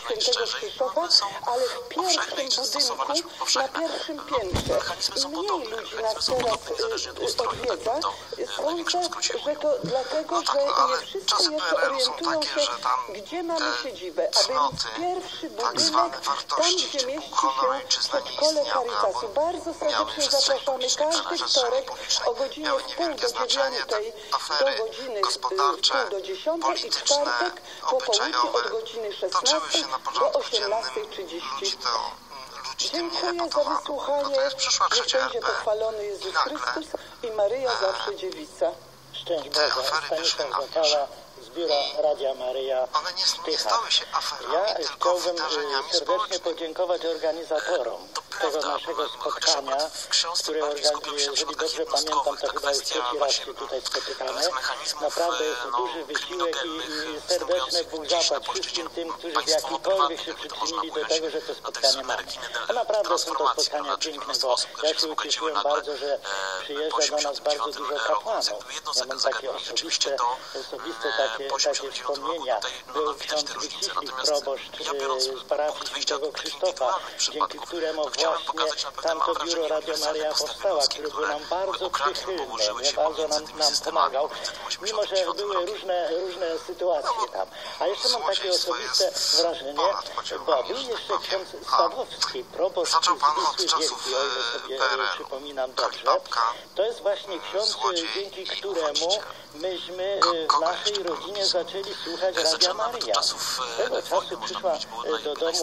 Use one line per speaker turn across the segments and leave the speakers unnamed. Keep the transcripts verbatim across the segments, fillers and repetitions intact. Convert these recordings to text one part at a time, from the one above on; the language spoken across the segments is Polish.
Świętego Krzysztofa, ale w pierwszym budynku, na pierwszym piętrze. I mniej ludzi nas teraz odwiedza. Sądzę, że to dlatego, że nie wszyscy jeszcze orientują się, gdzie mamy siedzibę, a więc pierwszy budynek, tam gdzie mieści się przedszkole Caritasu. Bardzo serdecznie zapraszamy każdy wtorek o godzinie w pół do dziewiątej do godziny pół do dziesiątej i czwartek po południu od godziny szesnastej do osiemnastej trzydzieści. Dziękuję za wysłuchanie. Niech będzie pochwalony Jezus Chrystus i Maryja zawsze dziewica.
Szczęść Boże, Stanisław Zapala z biura Radia Maryja w Tychach. Ja chciałbym serdecznie podziękować organizatorom tego naszego spotkania, które organizuje, jeżeli dobrze pamiętam, to chyba już trzeci raz się tutaj spotykamy. Naprawdę jest to duży wysiłek i, i serdeczny Bóg zapłać wszystkim tym, którzy w jakikolwiek się przyczynili do tego, że to spotkanie mamy. A naprawdę są to spotkania piękne, bo ja się ucieszyłem bardzo, że przyjeżdża do nas bardzo dużo kapłanów. Ja mam takie osobiste, osobiste takie, takie wspomnienia. Był ksiądz Wiciślik, proboszcz z parafii Świętego Krzysztofa, dzięki któremu właśnie tamto biuro Radio Maryja powstała, który był nam bardzo przychylny, nie bardzo nam, nam pomagał, mimo że były różne, różne sytuacje tam. A jeszcze mam takie osobiste wrażenie, bo był jeszcze ksiądz Stawowski, proboszcz z Wisły Wielkiej, o ile sobie przypominam dobrze. To jest właśnie ksiądz, dzięki któremu myśmy w naszej rodzinie zaczęli słuchać Radia Maryja. Tego czasu przyszła do domu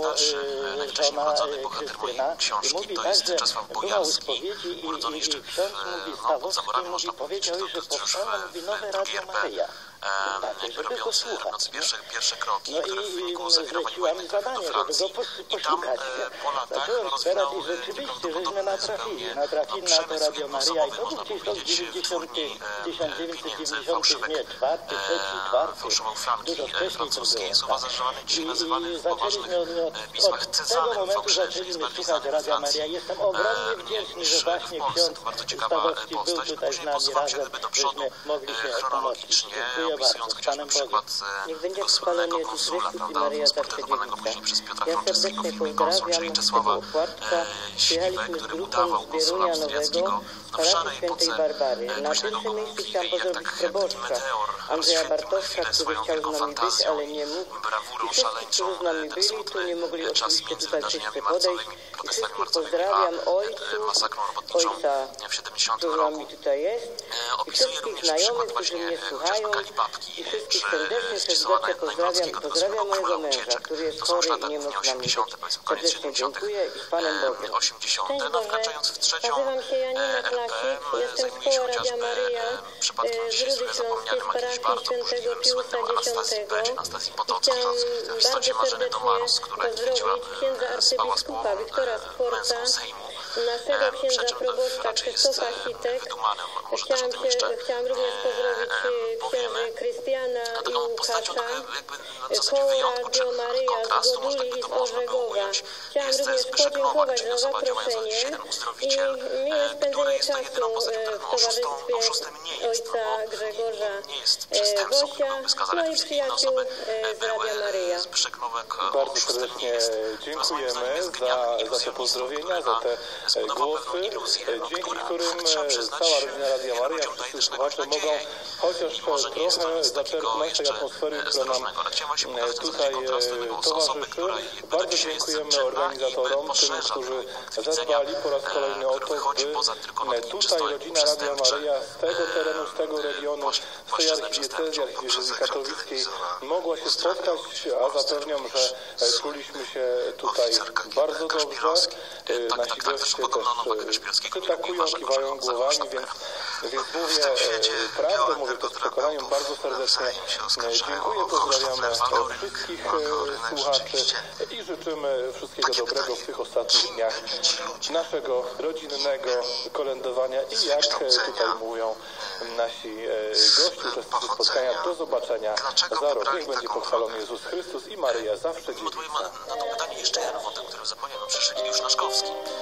żona Krystyna i mówi tak, że była u spowiedzi i, i, i ksiądz mówi, Stawowski mówi, powiedział jej, że powstało, mówi, nowe Radio Maryja. Znaczy, żeby go słuchać. No i zleciła mi zadanie, żeby go poszukać. Zacząłem zbierać i rzeczywiście, żeśmy natrafili. Natrafili na to Radio Maryja i to był gdzieś rok dziewięćdziesiąty, tysiąc dziewięćset dziewięćdziesiąty, nie, czwarty, trzeci, czwarty. Dużo wcześniej to było. I, i zaczęliśmy od, od, od tego momentu zaczęliśmy słuchać Radia Maryja. Jestem ogromnie wdzięczny, że właśnie ksiądz Stawowski był tutaj z nami razem, żeśmy mogli się pomodlić. Dziękuję bardzo. Z Panem Bogiem.
Niech będzie chwalony Jezus Chrystus i Maryja zawsze dziewica. Ja serdecznie pozdrawiam z tego Opłatka. Przyjechaliśmy z grupą z Bierunia Nowego, parafii Świętej Barbary. Na pierwszym miejscu chciałam pozdrowić proboszcza Andrzeja Bartoszka, który chciał z nami być, ale nie mógł. I wszystkich, którzy z nami byli, tu nie mogli oczywiście tutaj wszyscy podejść. I wszystkich pozdrawiam ojców, ojca, który z nami tutaj jest. I wszystkich znajomych, którzy mnie słuchają. I wszystkich serdecznie, serdecznie pozdrawiam. Pozdrawiam mojego męża, który jest chory i nie mógł z nami być. Serdecznie dziękuję i z Panem Bogiem.
Szczęść Boże, nazywam się Janina Klasik, jestem z koła Radia Maryja z Rudy Śląskiej, z parafii Świętego Piusa Dziesiątego. I chciałam bardzo serdecznie pozdrowić księdza arcybiskupa Wiktora Skworca, naszego księdza proboszcza Krzysztofa Sitek. Chciałam, się, chciałam również pozdrowić księży Krystiana i Łukasza, koło Radio Maryja z Goduli i z Orzegowa. Chciałam również podziękować za zaproszenie i miłe spędzenie czasu w towarzystwie ojca Grzegorza Gosia, no i przyjaciół z Radia Maryja.
Bardzo serdecznie dziękujemy za, za te pozdrowienia, za te głosy, dzięki którym cała rodzina Radia Maryja, wszyscy słuchacze mogą chociaż trochę zaczerpnąć tej atmosfery, która nam tutaj towarzyszy. Bardzo dziękujemy organizatorom, tym, którzy zadbali po raz kolejny o to, by tutaj rodzina Radia Maryja z tego terenu, z tego regionu, z tej archidiecezji, archidiecezji katowickiej mogła się spotkać, a zapewniam, że czuliśmy się tutaj bardzo dobrze. Nasi goście też przytakują, kiwają głowami, więc, więc mówię prawdę, mówię to z przekonaniem. Bardzo serdecznie dziękuję, pozdrawiamy wszystkich słuchaczy i życzymy wszystkiego dobrego w tych ostatnich dniach naszego rodzinnego kolędowania i jak tutaj mówią nasi goście, uczestnicy spotkania, do zobaczenia za rok. Niech będzie pochwalony Jezus Chrystus i Maryja zawsze dziewica.
Na to pytanie jeszcze jeden wątek, który zapomniałem, przyszedł już Naszkowski.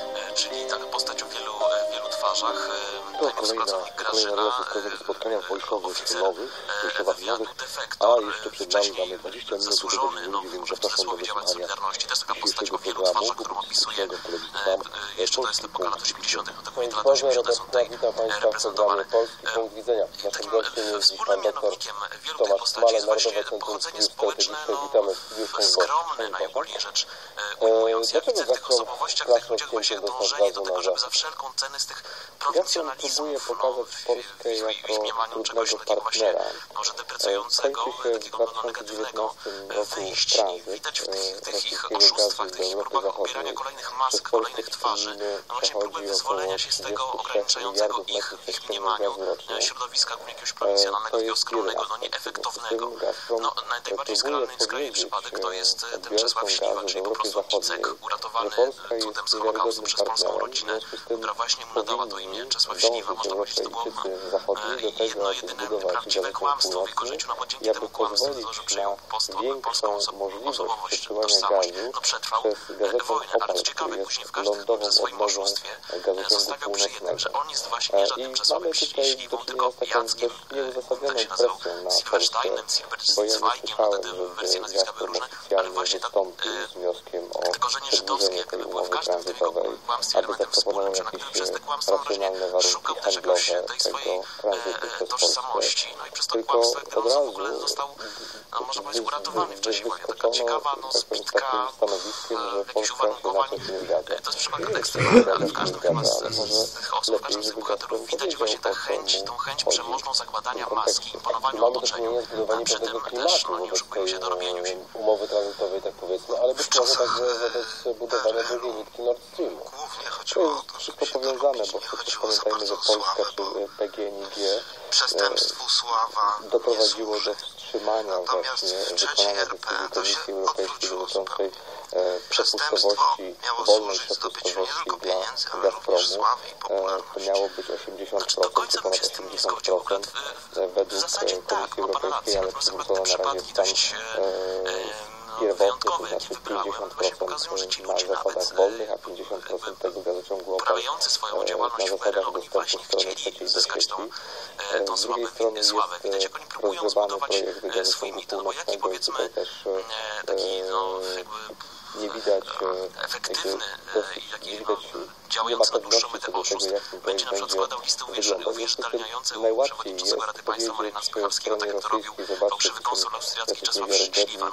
czyli taka postać o wielu, wielu twarzach.
To kolejna, kolejna relacja z każdego spotkania wojskowych, szkołowych, wojskowych nowych, a jeszcze przed nami mamy dwadzieścia minut do tego ludzi, więc zapraszam do wysłuchania dzisiejszego programu publicystycznego w telewizji Polski Punkt.
Boże, Robert Knak, witam Państwa w programie Polski Punkt Widzenia. Naszym gościem jest dziś pan doktor Tomasz Chmale, Narodowe Centrum Studiów Strategicznych. Witamy w studiu
skromny, najogólniej rzecz ujmując, jak widzę w tych osobowościach, tych ludziach właśnie dążenie do tego, żeby za wszelką cenę z tych prowincjonalizmów,
pokazać Polskę jako trudnego partnera.
może deprecjującego, takiego bardzo negatywnego wyjść. Widać w tych, tych ich oszustwach, tych ich próbach pobierania kolejnych mask, kolejnych twarzy, no właśnie próby wyzwolenia się z tego ograniczającego ich, ich mniemaniu środowiska jakiegoś prowincjonalnego, skromnego, no nieefektownego. No, najbardziej skrajny, skrajny przypadek to jest ten Czesław Śliwa, czyli po prostu Cicek, uratowany cudem z Holokaustu przez polską rodzinę, która właśnie mu nadała to imię Czesław Śliwa. Można powiedzieć, że to było jedno, jedyne prawdziwe kłamstwo w jego życiu, no bo dzięki temu kłamstwu, to, że przyjął polską osobowość, tożsamość, no przetrwał wojnę, ale co ciekawe, później w każdym ze swoim oszustwie zostawiał przy jednym, że on jest właśnie nie żadnym Czesławem Śliwą, tylko Jackiem, tak się nazywał, Silbersteinem, Silberzweigiem, wtedy wersje nazwiska były różne, ale właśnie tak, tylko że nie żydowskie były w każdym tym jego kłamstwie elementem wspólnym, że na którym przez te kłamstwa wrażenie szukał też jakoś tej swojej e, tożsamości, no i przez to kłamstwo jak ten w ogóle został, no, można powiedzieć, uratowany w czasie wojny. Taka ciekawa, no, zbitka e, jakichś uwarunkowań. E, to jest przypadek ekstremalny, ale w każdym chyba z, z tych osób, w każdym z tych bohaterów widać właśnie tę chęć, tą chęć przemożną zakładania maski, imponowania otoczeniu, a przy tym też no, nie oszukują się do robieniu się.
Umowy tranzytowej, tak powiedzmy, ale być może także wobec budowania drugiej nitki Nord Streamu.
To jest wszystko powiązane, bo przecież pamiętajmy, że Polska P G N I G doprowadziło do wstrzymania właśnie wykonania decyzji Komisji Europejskiej dotyczącej przepustowości, wolnej przepustowości dla Gazpromu. To miało być osiemdziesiąt procent, czy ponad osiemdziesiąt procent według Komisji Europejskiej, ale przywrócono na razie stan pierwotny, to znaczy pięćdziesiąt procent na zasadach wolnych, a pięćdziesiąt procent tego gazociągu Opal na zasadach dostępu strony trzeciej do sieci. Z drugiej strony jest rozgrywany projekt gazociągu północnego i tutaj też nie widać,
efektywny,
jakby, nie widać, nie ma pewności co do tego, jak ten projekt będzie wyglądał. Najłatwiej jest powiedzieć w stronie rosyjskiej, zobaczcie, że niewiarygodne,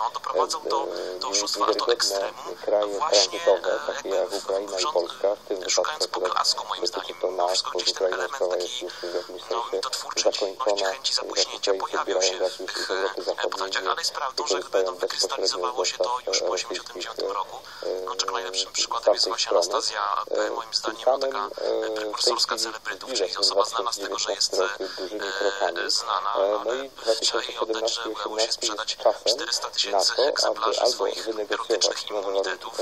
niewiarygodne kraje tranzytowe, takie jak Ukraina i Polska, w tym wypadku akurat dotyczy to nas, bo Ukraina sprawa jest już w jakimś sensie zakończona, jak Ukraińcy odbierają gaz już z Europy Zachodniej, nie korzystają bezpośrednio z dostaw rosyjskich
roku. No, czego najlepszym przykładem jest właśnie Anastazja P., moim zdaniem, taka profesorska celebrytów, czyli osoba znana z tego, że jest e, znana, ale dzisiaj oddać, że udało się sprzedać czterysta tysięcy egzemplarzy swoich erotycznych immunitetów,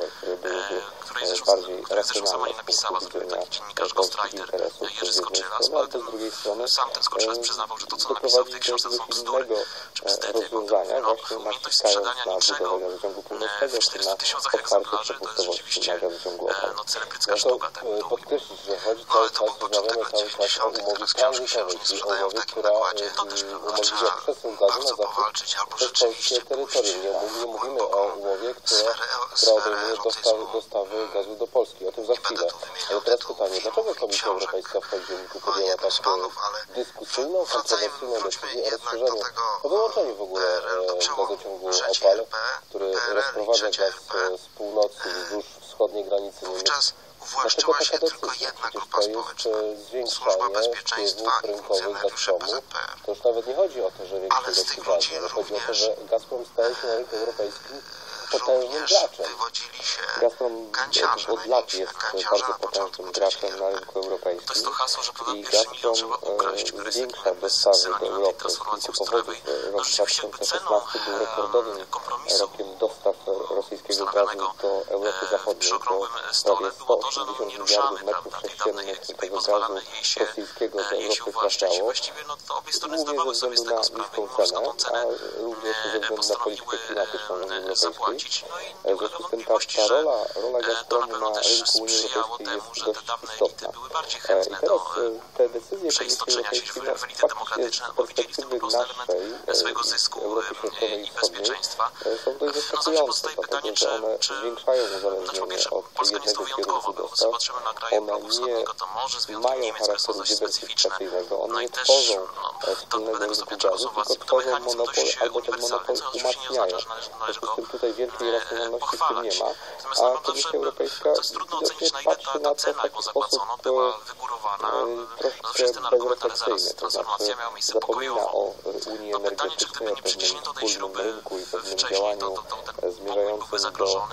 e, której zresztą, których zresztą sama nie napisała, zrobił taki dziennikarz Ghostwriter Jerzy Skoczylas, ale ten, sam ten Skoczylas przyznawał, że to, co napisał w tej książce, to są bzdury, czy bzdyty, bo no, umiejętność sprzedania niczego w czterystu tysiącach egzemplarzy to jest rzeczywiście no, celebrycka sztuka. Tak,
podkreślić, że chodzi cały czas, rozmawiamy cały czas o umowie tranzytowej, czyli o umowie, która umożliwia przesył gazu na zachód przez polskie terytorium. Nie mówimy o umowie, która, która obejmuje dostawy, dostawy gazu do Polski. O tym za chwilę. Ale teraz pytanie, dlaczego Komisja Europejska w październiku podjęła tak dyskusyjną, kontrowersyjną decyzję o rozszerzeniu, o wyłączeniu w ogóle gazociągu Opal, który rozprowadza gaz z północy wzdłuż wschodniej granicy niemieckiej. Dlaczego taka decyzja? Przecież to jest zwiększanie wpływów rynkowych Gazpromu. To już nawet nie chodzi o to, że większy dotyczy gazu, ale chodzi o to, że Gazprom staje się na rynku europejskim potężnym graczem. Gazprom od lat jest bardzo potężnym graczem na rynku europejskim i Gazprom zwiększa dostawy do Europy z kilku powodów. Rok dwa tysiące szesnasty był rekordowym rokiem dostaw rosyjskiego gazu do Europy Zachodniej. To prawie sto osiemdziesiąt miliardów metrów sześciennych tego gazu rosyjskiego do Europy trafiało. Głównie ze względu na niską cenę, a również ze względu na politykę klimatyczną Unii Europejskiej.
płacić.
W związku z tym ta, ta rola, rola Gazpromu na rynku Unii Europejskiej jest dość istotna. I teraz te decyzje Komisji Europejskiej no, faktycznie z perspektywy naszej Europy Środkowej i Wschodniej są dość zaskakujące, dlatego że one zwiększają uzależnienie od jednego kierunku dostaw, one nie mają charakteru dywersyfikacyjnego, one nie tworzą wspólnego rynku gazu, tylko tworzą monopol albo ten monopol umacniają. W związku z tym tutaj wielkiej racjonalności w tym nie ma, a Komisja Europejska widocznie patrzy na to w taki sposób troszkę bezrefleksyjny, to znaczy zapomina o Unii Energetycznej, o pewnym wspólnym rynku i pewnym działaniu zmierzającym do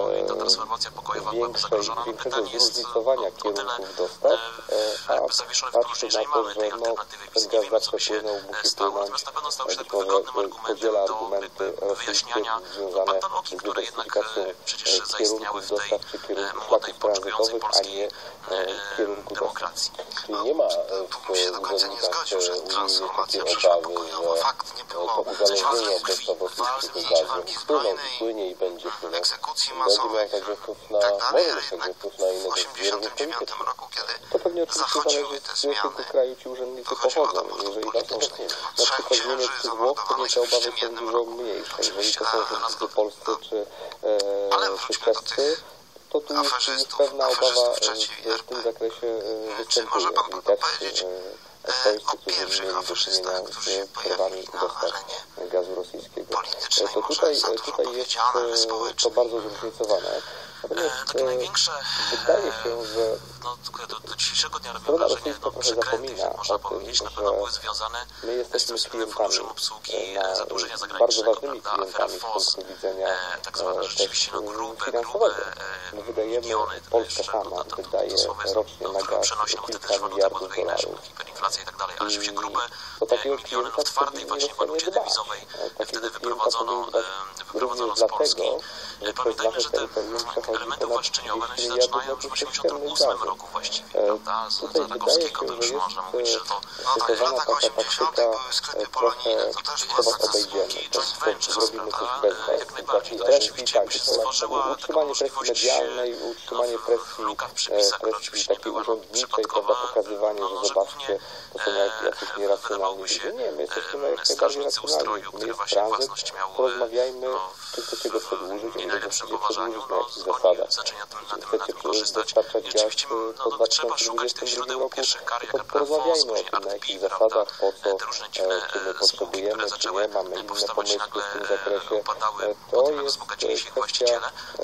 większej, większego zróżnicowania kierunków dostaw, a patrzy na to, że no, ten gaz zawsze płynął, musi płynąć, być może podziela argumenty rosyjskie związane z dywersyfikacją kierunków dostaw czy kierunków szlaków tranzytowych, a nie kierunku dostaw.
Czyli nie ma w urzędnikach unijnych takiej obawy, że to uzależnienie od dostaw rosyjskiego gazu wpłyną, płynie i będzie płynął. Będzie miał także wpływ na, może mieć także wpływ na inne zbiernie polityczne.
To pewnie oczywiście zależy z jakiego kraju ci urzędnicy pochodzą. Jeżeli to są na przykład z Niemiec czy Włoch, to te obawy są dużo mniejsze. Jeżeli to są urzędnicy polscy czy, e, czy czescy, to tu jest, jest pewna obawa w, w tym zakresie występuje. I tak polscy, którzy mieli do czynienia z prawami dostaw gazu rosyjskiego. To tutaj, tutaj jest to bardzo zróżnicowane. Natomiast wydaje się, że strona rosyjska trochę zapomina o tym, że my jesteśmy klientami, na, bardzo ważnymi klientami z punktu widzenia też finansowego. My wydajemy, Polska sama wydaje rocznie na gaz kilka miliardów dolarów. I do takiego klienta powinni Rosjanie dbać. Takiego klienta powinni dbać również dlatego, że przez nasze terytorium przechodzi ponad trzydzieści miliardów metrów sześciennych gazu. Tutaj wydaje się, że jest stosowana taka taktyka trochę, to was obejdziemy, to, to zrobimy coś bez was. Takiej presji, tak, utrzymanie presji medialnej, utrzymanie presji, presji takiej urzędniczej, prawda, pokazywanie, że zobaczcie, to są jacyś nieracjonalni ludzie. Nie, my jesteśmy jak najbardziej racjonalni. My jest tranzyt, porozmawiajmy, czy chcecie go przedłużyć, czy go chcecie przedłużyć na jakich zasadach. Czy chcecie dostarczać gaz po dwa tysiące dwudziestym drugim roku, to porozmawiajmy o tym, na jakich zasadach, po co, czy my potrzebujemy, czy nie, mamy inne pomysły w tym zakresie. To jest kwestia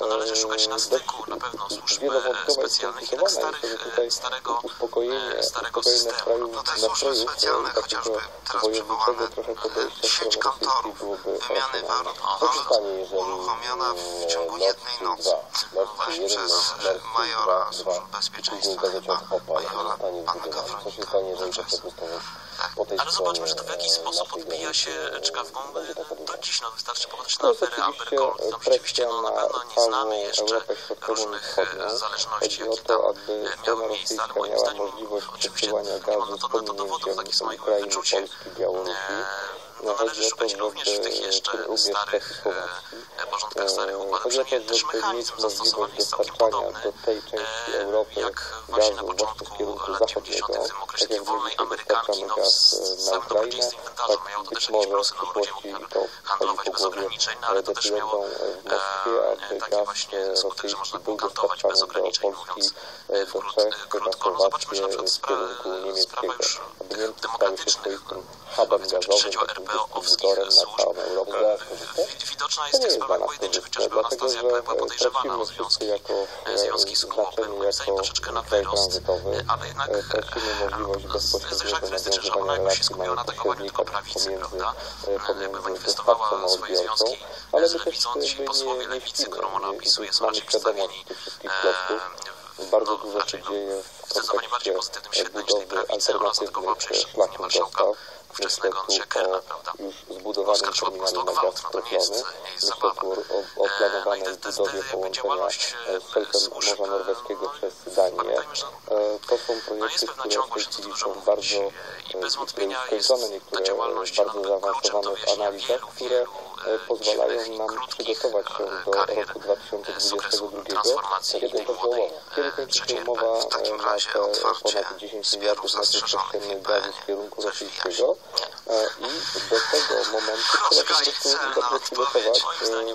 dość wielowątkowa i skomplikowana. Myślę, że tutaj uspokojenie, uspokojenie nastrojów, nastrojów takiego wojowniczego trochę podejścia strony rosyjskiej byłoby racjonalne.
Co się stanie, jeżeli Nord Stream dwa, Nord Stream jeden, Nord Stream dwa, później gazociąg Opal zostanie wybudowany? Co się stanie, jeżeli to przepustowość po tej
Ale
stronie
zobaczmy, że to w jaki sposób odbija się czkawką. Do dziś no, wystarczy popatrzeć
To
na
jest
aferę Amber
oczywiście
Gold. Tam
presja
rzeczywiście no, na
na
pewno nie
całą
znamy jeszcze
Europę Środkową i
różnych
Wschodnią.
zależności,
Chodzi o
jakie tam
to, aby strona
miały miejsce, ale
rosyjska
moim
miała
zdaniem
możliwość
oczywiście
przesyłania
nie ma
gazu
na
z
to, na to dowodów, takie jest moje
Ukrainy,
wyczucie.
Polski, Białorusi.
No,
Chodzi
należy
o to,
szukać również w tych
żeby
jeszcze
również
starych
Czechosłowacji.
e, porządkach starych układów,
Chodzi o to,
przynajmniej też
żeby mieć
mechanizm zastosowany
możliwość
jest całkiem
dostarczania
podobny,
do tej części Europy
jak właśnie na
gazu właśnie
początku
z kierunku
lat
zachodniego.
dziewięćdziesiątych w tym okresie
Tak
tej
jak
wolnej
my
Amerykanki,
dostarczamy
no,
gaz
z
na
całym
Ukrainę,
dobrodziejstwem inwentarza
tak
miało to
być
też
może
jakieś plusy,
w
no ludzie
przyszłości
mogli
to
handlować
chodzi
bez
po głowie
ograniczeń, no, ale to też miało
decydentom w Moskwie,
e,
aby
taki
gaz
właśnie skutek, że można
rosyjski
było
był
handlować bez
dostarczany do
ograniczeń,
Polski,
mówiąc
do
krót,
Czech, na
krótko. No zobaczmy, że na
Słowację
przykład
w
sprawa,
kierunku
sprawa
niemieckiego,
już
aby Niemcy stały się
demokratycznych
swoistym hubem gazowym,
trzecioRP
takim
owskich
dystrybutorem na
służb.
całą Europę.
Widoczna
To
jest
nie
w tych
jest dla
sprawach
nas
pojedynczych,
korzystne,
chociażby
dlatego
Anastazja
że
była podejrzewana o
tracimy wszyscy
związki,
jako
związki z Kuchą,
znaczenie
moim zdaniem
jako
troszeczkę na
kraj
wyrost,
tranzytowy,
ale jednak
tracimy możliwość bezpośredniego
kwestia, że ona
nawiązywania
jakby się
relacji
skupiła na takowaniu tylko
pośrednika
prawicy,
pomiędzy,
prawda? Jakby
pomiędzy
manifestowała
dostawcą a
swoje
odbiorcą,
związki
ale
z
my też
lewicą. Ci
jakby
posłowie
nie, nie
lewicy,
śpimy,
którą ona
nie,
opisuje, są
mamy
raczej
świadomość
przedstawieni
tych wszystkich plotków. Bardzo
no,
dużo się
raczej, no,
dzieje w
zdecydowanie bardziej
kontekście
pozytywnym świetle niż tej
budowy
prawicy oraz atakował
alternatywnych
przecież
szlaków
marszałka
dostaw.
ówczesnego
Myślę
Andrzeja
tu
Kerna,
o
prawda?
już zbudowanym
Polska szła po prostu
terminalu
o
na
gwałt,
gaz
no to nie jest,
skroplony.
nie jest
Myślę
zabawa.
tu o, o
No i
planowanej
te, te,
budowie
te jakby
połączenia
działalność
z Szelfem
służb,
Morza Norweskiego
no,
przez Danię.
pamiętajmy, że
To są
no jest
projekty,
pewna
które w tej
ciągłość,
chwili
dużo
są
mówić
bardzo
i bez wątpienia
skończone,
jest
niektóre
ta działalność
bardzo
kluczem do
zaawansowane w
wyjaśnienia
analizach,
wielu,
które
wielu
pozwalają nam przygotować się do roku dwa tysiące dwudziestego drugiego, kiedy to kiedy kończy się umowa na te ponad dziesięć miliardów metrów sześciennych gazu z kierunku rosyjskiego i do tego momentu trzeba po prostu dobrze przygotować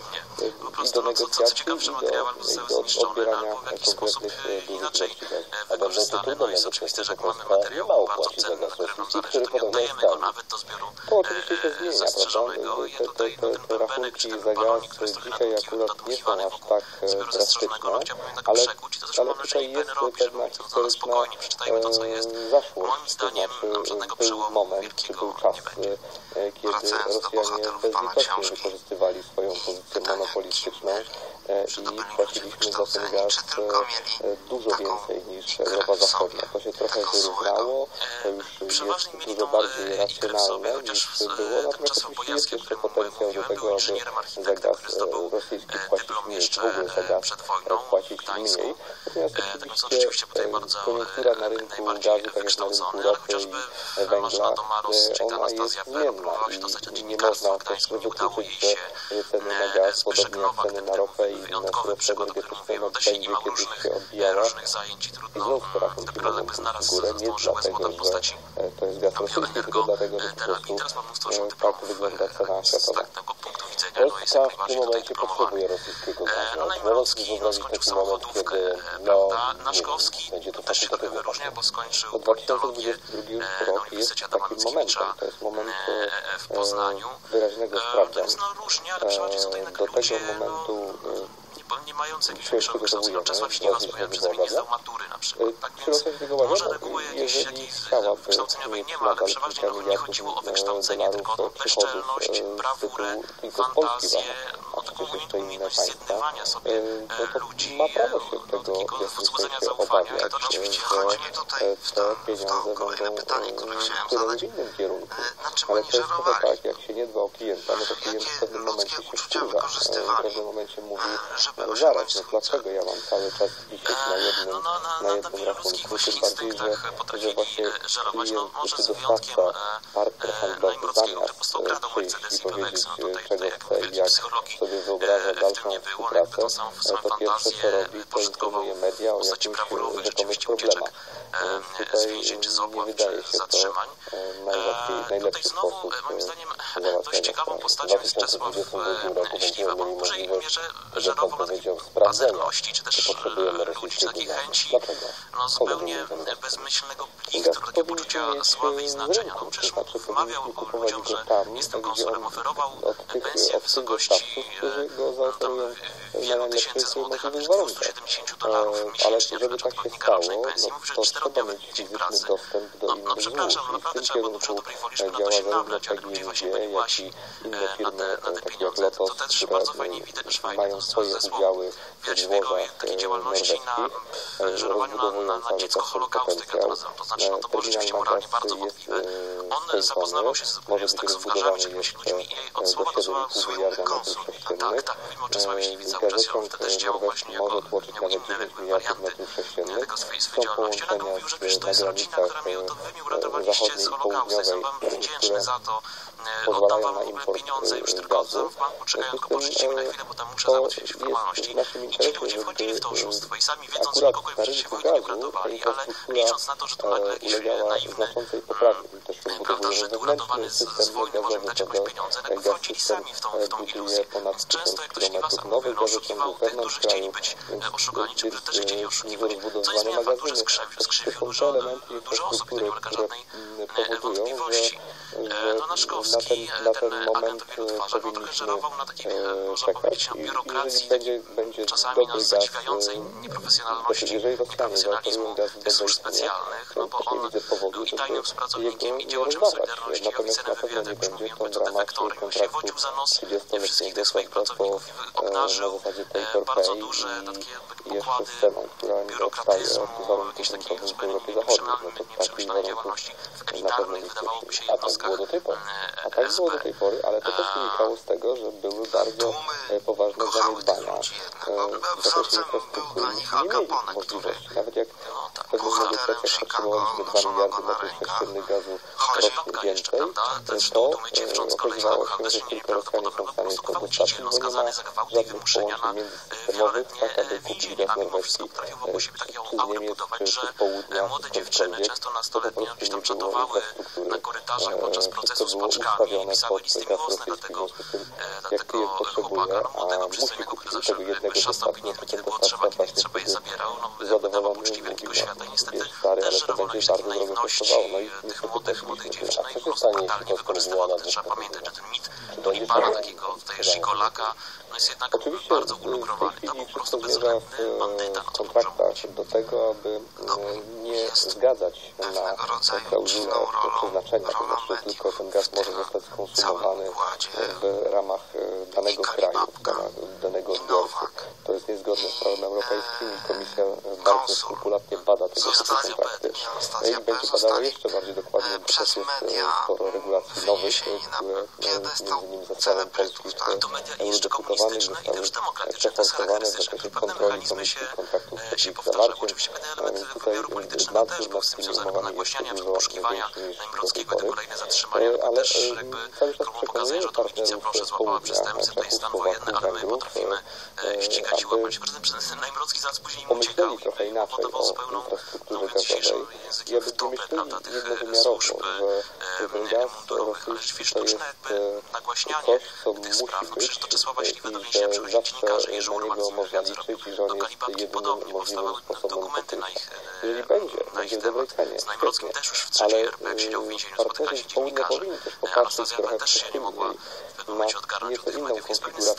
i do negocjacji, i do, i do odbierania konkretnych dużych ilości gazu.
A dobrze, to trudno negocjacje, że Polska nie ma opłacić za gaz rosyjski, który podobno jest tani.
To oczywiście się zmienia, prawda? Te, te, te, te rachunki za gaz dzisiaj akurat nie są aż tak drastyczne, ale, ale tutaj jest pewna historyczna e, zaszłość, to znaczy był moment, czy był czas, e, kiedy Rosjanie bezlitośnie wykorzystywali swoją pozycję monopolistyczną e, i płaciliśmy za ten gaz e, dużo więcej niż Europa Zachodnia. To się trochę wyrównało, to już jest dużo bardziej racjonalne niż było, natomiast oczywiście jest jeszcze potencjał do tego, aby za gaz rosyjski płacić mniej, w ogóle za gaz płacić mniej. Natomiast oczywiście koniunktura na rynku gazu, tak jak na rynku ropy i węgla, ona jest zmienna i nie można też wykluczyć, że ceny na gaz, podobnie jak ceny na ropę i na surowce energetyczne, no będzie kiedyś się odbijała i znów te rachunki mogą pójść w górę, nie dlatego, że to jest gaz rosyjski, tylko dlatego, że po prostu tak wygląda cena światowa.
Polska w tym momencie potrzebuje rosyjskiego gazu. Można sobie wyobrazić taki moment, kiedy no, nie wiem, będzie to fakultatywne.
To dwa tysiące dwudziesty drugi rok jest takim momentem. To jest moment e, wyraźnego sprawdzania. E, do tego momentu
nie mające jakiegoś
się przygotowujemy, właśnie
zdał matury na przykład. Tak
więc może reguły jakieś, jakieś kształceniowej nie ma, ale przeważnie nie chodziło o wykształcenie, tylko o bezczelność, brawurę, fantazję, o taką umiejętność zjednywania sobie ludzi, takiego wzbudzenia zaufania. I to rzeczywiście chodzi tutaj w te pieniądze
kolejne pytanie, które chciałem zadać.
W innym kierunku.
Na czym
ale
oni
to jest trochę
żerowali?
tak, jak się nie dba o klienta, no to klient w pewnym momencie się wkurza. W pewnym momencie mówi, no zaraz, no dlaczego ja mam cały czas wisieć na jednym, na jednym rachunku, tym bardziej, że, że właśnie klient czy dostawca, partner handlowy zamiast przyjść i powiedzieć, czego chce i jak sobie wyobraża dalszą współpracę, to pierwsze co robi, to informuje media o jakimś rzekomych problemach. Tutaj nie wydaje się to najlepiej, najlepszy sposób załatwiania sprawy. W dwa tysiące dwudziestym drugim roku będziemy mieli możliwość, że pan powiedział, sprawdzenia, czy potrzebujemy rosyjskiego gazu. Dlaczego?
No zupełnie bezmyślnego pliktu, takiego poczucia sławy i znaczenia. No przecież wmawiał ludziom, że jest tym konsulem, oferował pensję w wysokości wielu tysięcy złotych, a nawet dwieście siedemdziesiąt dolarów miesięcznie dla pracownika rocznej pensji. Mówi, że czterodniowy dzień pracy. No, no przepraszam, no naprawdę trzeba było dużo dobrej woli, żeby na to się nabrać, jak ludzie właśnie wypłasi na te, na te pieniądze. To, to też bardzo fajnie widać, fajnie to są zespoły Wiaćmiego takiej działalności na żerowaniu na, na, na dziecko Holokaustu, jak to nazywam. To znaczy, no to było rzeczywiście moralnie bardzo wątpliwe. On zapoznawał się z, z taksówkarzami, czy jakimiś ludźmi i od słowa do słowa słynny konsul. Tak, tak, mówimy o Czesławie Śliwicy, bo Czesław wtedy działał właśnie jako, miał inne warianty tego swojej, swojej działalności, ale mówił, że wiesz, to jest rodzina, która mnie, to wy mnie uratowaliście z Holokaustu, jestem wam wdzięczny za to, oddam wam w ogóle pieniądze, już tylko oddam w banku, czekają, tylko pożyczcie mi na chwilę, bo tam muszę załatwić formalności. I ci ludzie wchodzili w to oszustwo i sami wiedząc, że nikogo już się wojny nie uratowali, ale licząc na to, że to nagle jakiś naiwny handlarz uratowany z, z wojny może mi dać jakieś pieniądze, tak wchodzili sami w tą, w tą iluzję. Często jak ktoś was mówił, oszukiwał tych, którzy chcieli być oszukani, czy którzy też chcieli oszukiwać, co nie zmienia faktu, że skrzywił, skrzywił dużo, dużo osób i to nie ulega żadnej wątpliwości. No nasz Szkowski, ten agent wielu twarzach, on trochę żerował na takiej, można powiedzieć, na biurokracji, czasami na zadziwiającej nieprofesjonalności profesjonalizmu tych służb specjalnych, no bo on był i tajnym współpracownikiem, i działaczem Solidarności, i oficerem wywiadu, jak już mówiłem, bądź defektorem. On się wodził za nos, nie wszystkich tych swoich pracowników ognarzył, zasadzie take or pay i jeszcze sceną, która nie odstaje od warunków rynkowych w Europie Zachodniej. No to takich warunków na pewno nie wcześniej. A tak było do tej pory. A tak było do tej pory, ale to też wynikało z tego, że były bardzo poważne zaniedbania w zakresie infrastruktury. Nie mieli możliwości, nawet jak w pewnych negocjacjach potrzebowaliśmy dwa miliardy metrów sześciennych gazu rocznie więcej, to okazywało się, że tylko Rosjanie są w stanie to dostarczyć, bo nie ma żadnych połączeń międzysystemowych, tak aby kupić gaz norweski czy z Niemiec, czy z południa, czy skądkolwiek, to po prostu nie było infrastruktury. Wszystko było ustawione pod gaz rosyjski, w związku z tym, jak Kijew potrzebuje, a musi kupić do tego jednego dostawcy, no to ten dostawca właśnie wtedy zadowolony mówi, no jest stary, ale to będzie bardzo drogo kosztowało. No i niestety poszliśmy tyle.
A co się stanie, jeśli to skonsumowana na dwóch pokoleniach? Czy będzie
Para takiego tutaj Żigolaka no jest jednak
oczywiście
bardzo ugrunowany.
w tej chwili wszystko zmierza w kontraktach do tego, aby nie zgadzać się na klauzulę przeznaczenia, to znaczy tylko ten gaz może zostać skonsumowany w ramach danego kraju, w ramach danego odbiorcy. To jest niezgodne z prawem europejskim i Komisja bardzo skrupulatnie bada tego typu kontrakty. I będzie badała jeszcze bardziej dokładnie, bo też jest sporo regulacji nowych, które między innymi zespołem polskich eurodeputowanych zostały przeforsowane w zakresie kontroli Komisji Kontraktów z ich zawarciem. Więc tutaj nadzór nad tymi umowami jest dużo większy niż do tej pory. Ale cały czas przekonujemy partnerów z południa, Czechów, Słowaków, Węgrów, aby pomyśleli trochę inaczej o infrastrukturze gazowej i aby nie myśleli jednowymiarowo, że ten gaz rosyjski to jest coś, co musi być i że zawsze na niego można liczyć i że on jest jedynym możliwym sposobem pokrycia. Jeżeli będzie, będzie w dobrej cenie, świetnie, ale partnerzy z południa powinni też popatrzeć trochę przeciwniej na nieco inną konfigurację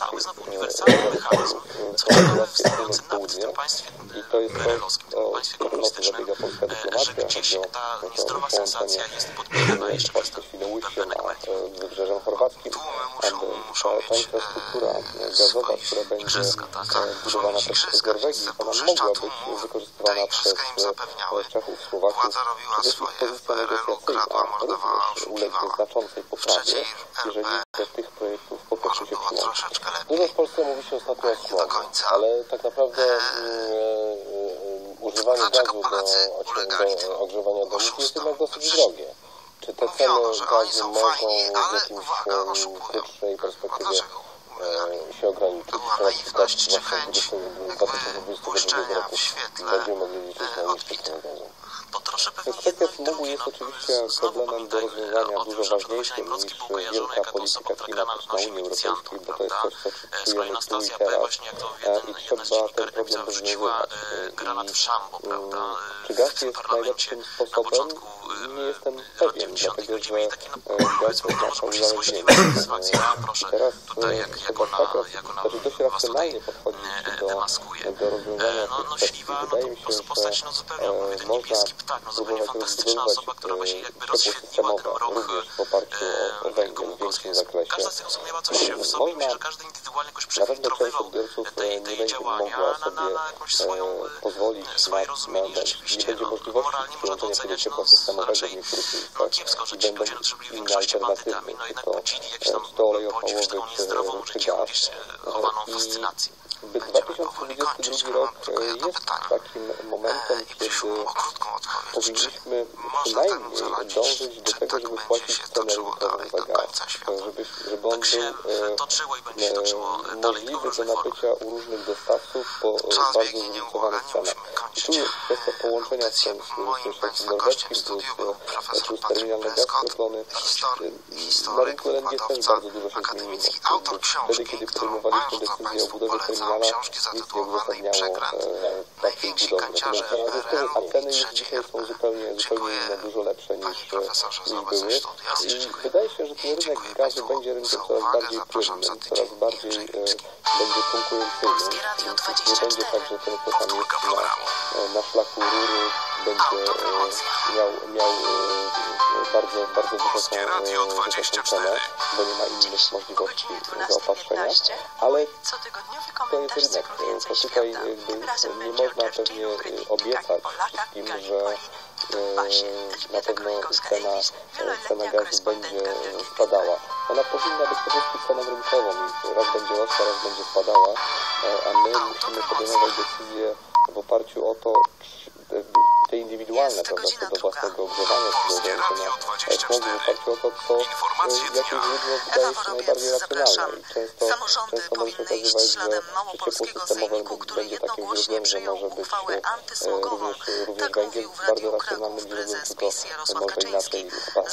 konfigurację z południa i to jest to, o co zabiega polska dyplomacja, chodzi o połączenie właśnie Świnoujściem a wybrzeżem chorwackim, aby ta, ta infrastruktura gazowa, która będzie budowana przez Norwegii, ona mogła być wykorzystywana przez Czechów, Słowaków, przede wszystkim pozycja negocjacyjna również ulegnie znaczącej poprawie, jeżeli do tych projektów po prostu się przyłączy.
Dużo w Polsce mówi się ostatnio o smogu, ale tak naprawdę um, używanie gazu do, do ogrzewania domów jest jednak dosyć drogie. Czy te ceny gazu mogą w jakimś um, krótszej perspektywie e, się ograniczyć? Teraz tak właśnie w dwa tysiące dwudziestym drugim roku będziemy mogli liczyć na niskie ceny gazu.
Kwestia smogu jest oczywiście problemem do rozwiązania dużo ważniejszym niż wielka polityka klimatyczna Unii Europejskiej, bo to jest coś, co czujemy tu i teraz i trzeba ten problem rozwiązywać. Czy gaz jest najlepszym sposobem? Nie jestem pewien, dlatego że gaz oznacza uzależnienie. Teraz tego taka, znaczy dość racjonalnie podchodzić do, do rozwiązania tych kwestii. Wydaje mi się, że można próbować rozbudowywać ciepło systemowe również w oparciu o węgiel w większym zakresie. Można, na pewno część odbiorców nie będzie mogła sobie pozwolić na, na, na nie będzie możliwości przyłączenia tego ciepła systemowego w niektórych miejscach i będą inne alternatywy, czy to, czy to olej opałowy, czy, czy gaz. I dwa tysiące dwudziesty drugi rok jest takim momentem, kiedy powinniśmy przynajmniej dążyć do tego, żeby płacić cenę rynkową za gaz, żeby, żeby on był e, możliwy do nabycia u różnych dostawców po bardzo zróżnicowanych cenach. I tu jest kwestia połączenia z tym z norweskim plus, plus terminalny gaz skroplony. Na rynku L N G też bardzo dużo się zmieniło. Wtedy, kiedy podejmowaliśmy decyzję o budowie terminala, nic nie uzasadniało e, takiej budowy. Natomiast a ceny już dzisiaj są zupełnie, zupełnie inne, dużo lepsze niż, niż były. I wydaje się, że ten rynek gazu będzie rynkiem coraz bardziej płynnym, coraz bardziej e, będzie konkurencyjny. Nie będzie tak, że ten, kto tam jest na, na szlaku rury, będzie miał, miał bardzo, bardzo wysoką, wysoką cenę, bo nie ma innych możliwości zaopatrzenia, ale to jest rynek. To tutaj jakby nie można pewnie obiecać wszystkim, że na pewno cena, cena gazu będzie spadała. Ona powinna być po prostu ceną rynkową i raz będzie rosła, raz będzie spadała, a my musimy podejmować decyzje w oparciu o to, te indywidualne, prawda, co do własnego ogrzewania, co do ogrzewania smogu, w oparciu o to, co jakie źródło wydaje się najbardziej racjonalne. I często, często może się okazywać, że ciepło systemowe będzie takim źródłem, że może być również, również węgiel bardzo racjonalnym źródłem, tylko może inaczej spadnie.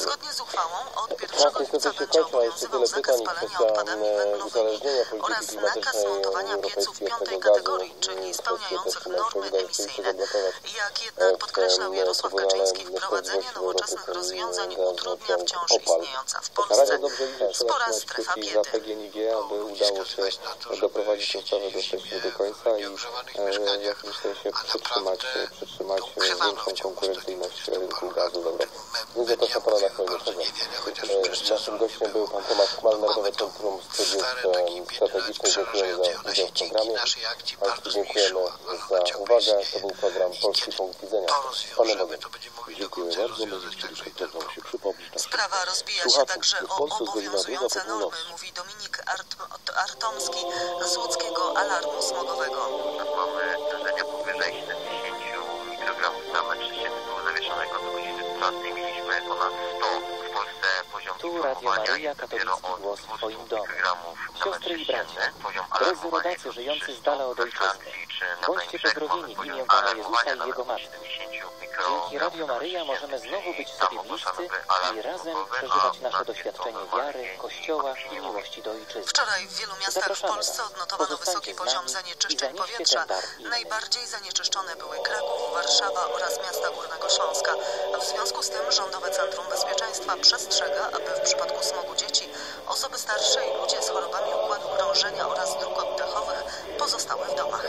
Czas niestety się kończy, a jeszcze tyle pytań. Kwestia uzależnienia polityki klimatycznej Unii Europejskiej od tego gazu, kwestie też finansowe wydaje się się zablokować.
Podkreślał Jarosław Kaczyński, wprowadzenie nowoczesnych rozwiązań utrudnia wciąż istniejąca w Polsce spora strefa biedy.
Za P G N I G, aby udało się doprowadzić tę sprawę do szczęścia do końca i w jakimś sensie przytrzymać, przytrzymać większą konkurencyjność rynku gazu w Europie.
Zapraszam pana na kolejny program. Naszym gościem był pan Tomasz Chmal, Narodowe Centrum Studiów Strategicznych. Dziękujemy za udział w programie. Państwu dziękujemy za uwagę. To był program Polski Punkt Widzenia. Panem Bogiem.
Dziękuję bardzo. Może jeszcze dzisiaj program się przypomnieć.
Sprawa rozbija się także o obowiązujące normy, mówi Dominik Art Artomski z łódzkiego alarmu smogowego.
Mamy zdarzenia powyżej siedemdziesięciu mikrogramów na metr sześcienny zawieszonego do godziny dwunastej. Mieliśmy ponad sto. W Polsce poziom
Tu Radio Maryja, katolicki głos w Twoim domu. Siostry i bracia, drodzy rodacy żyjący z dala od ojczyzny, bądźcie pozdrowieni w imię Pana Jezusa i Jego Matki. Dzięki Radio Maryja możemy znowu być sobie bliscy i razem przeżywać nasze doświadczenie wiary, Kościoła i miłości do ojczyzny.
Wczoraj w wielu miastach w Polsce odnotowano wysoki poziom zanieczyszczeń powietrza. Najbardziej zanieczyszczone były Kraków, Warszawa oraz miasta Górnego Śląska. W związku z tym Rządowe Centrum Bezpieczeństwa przestrzega, aby w przypadku smogu dzieci, osoby starsze i ludzie z chorobami układu krążenia oraz dróg oddechowych pozostały w domach.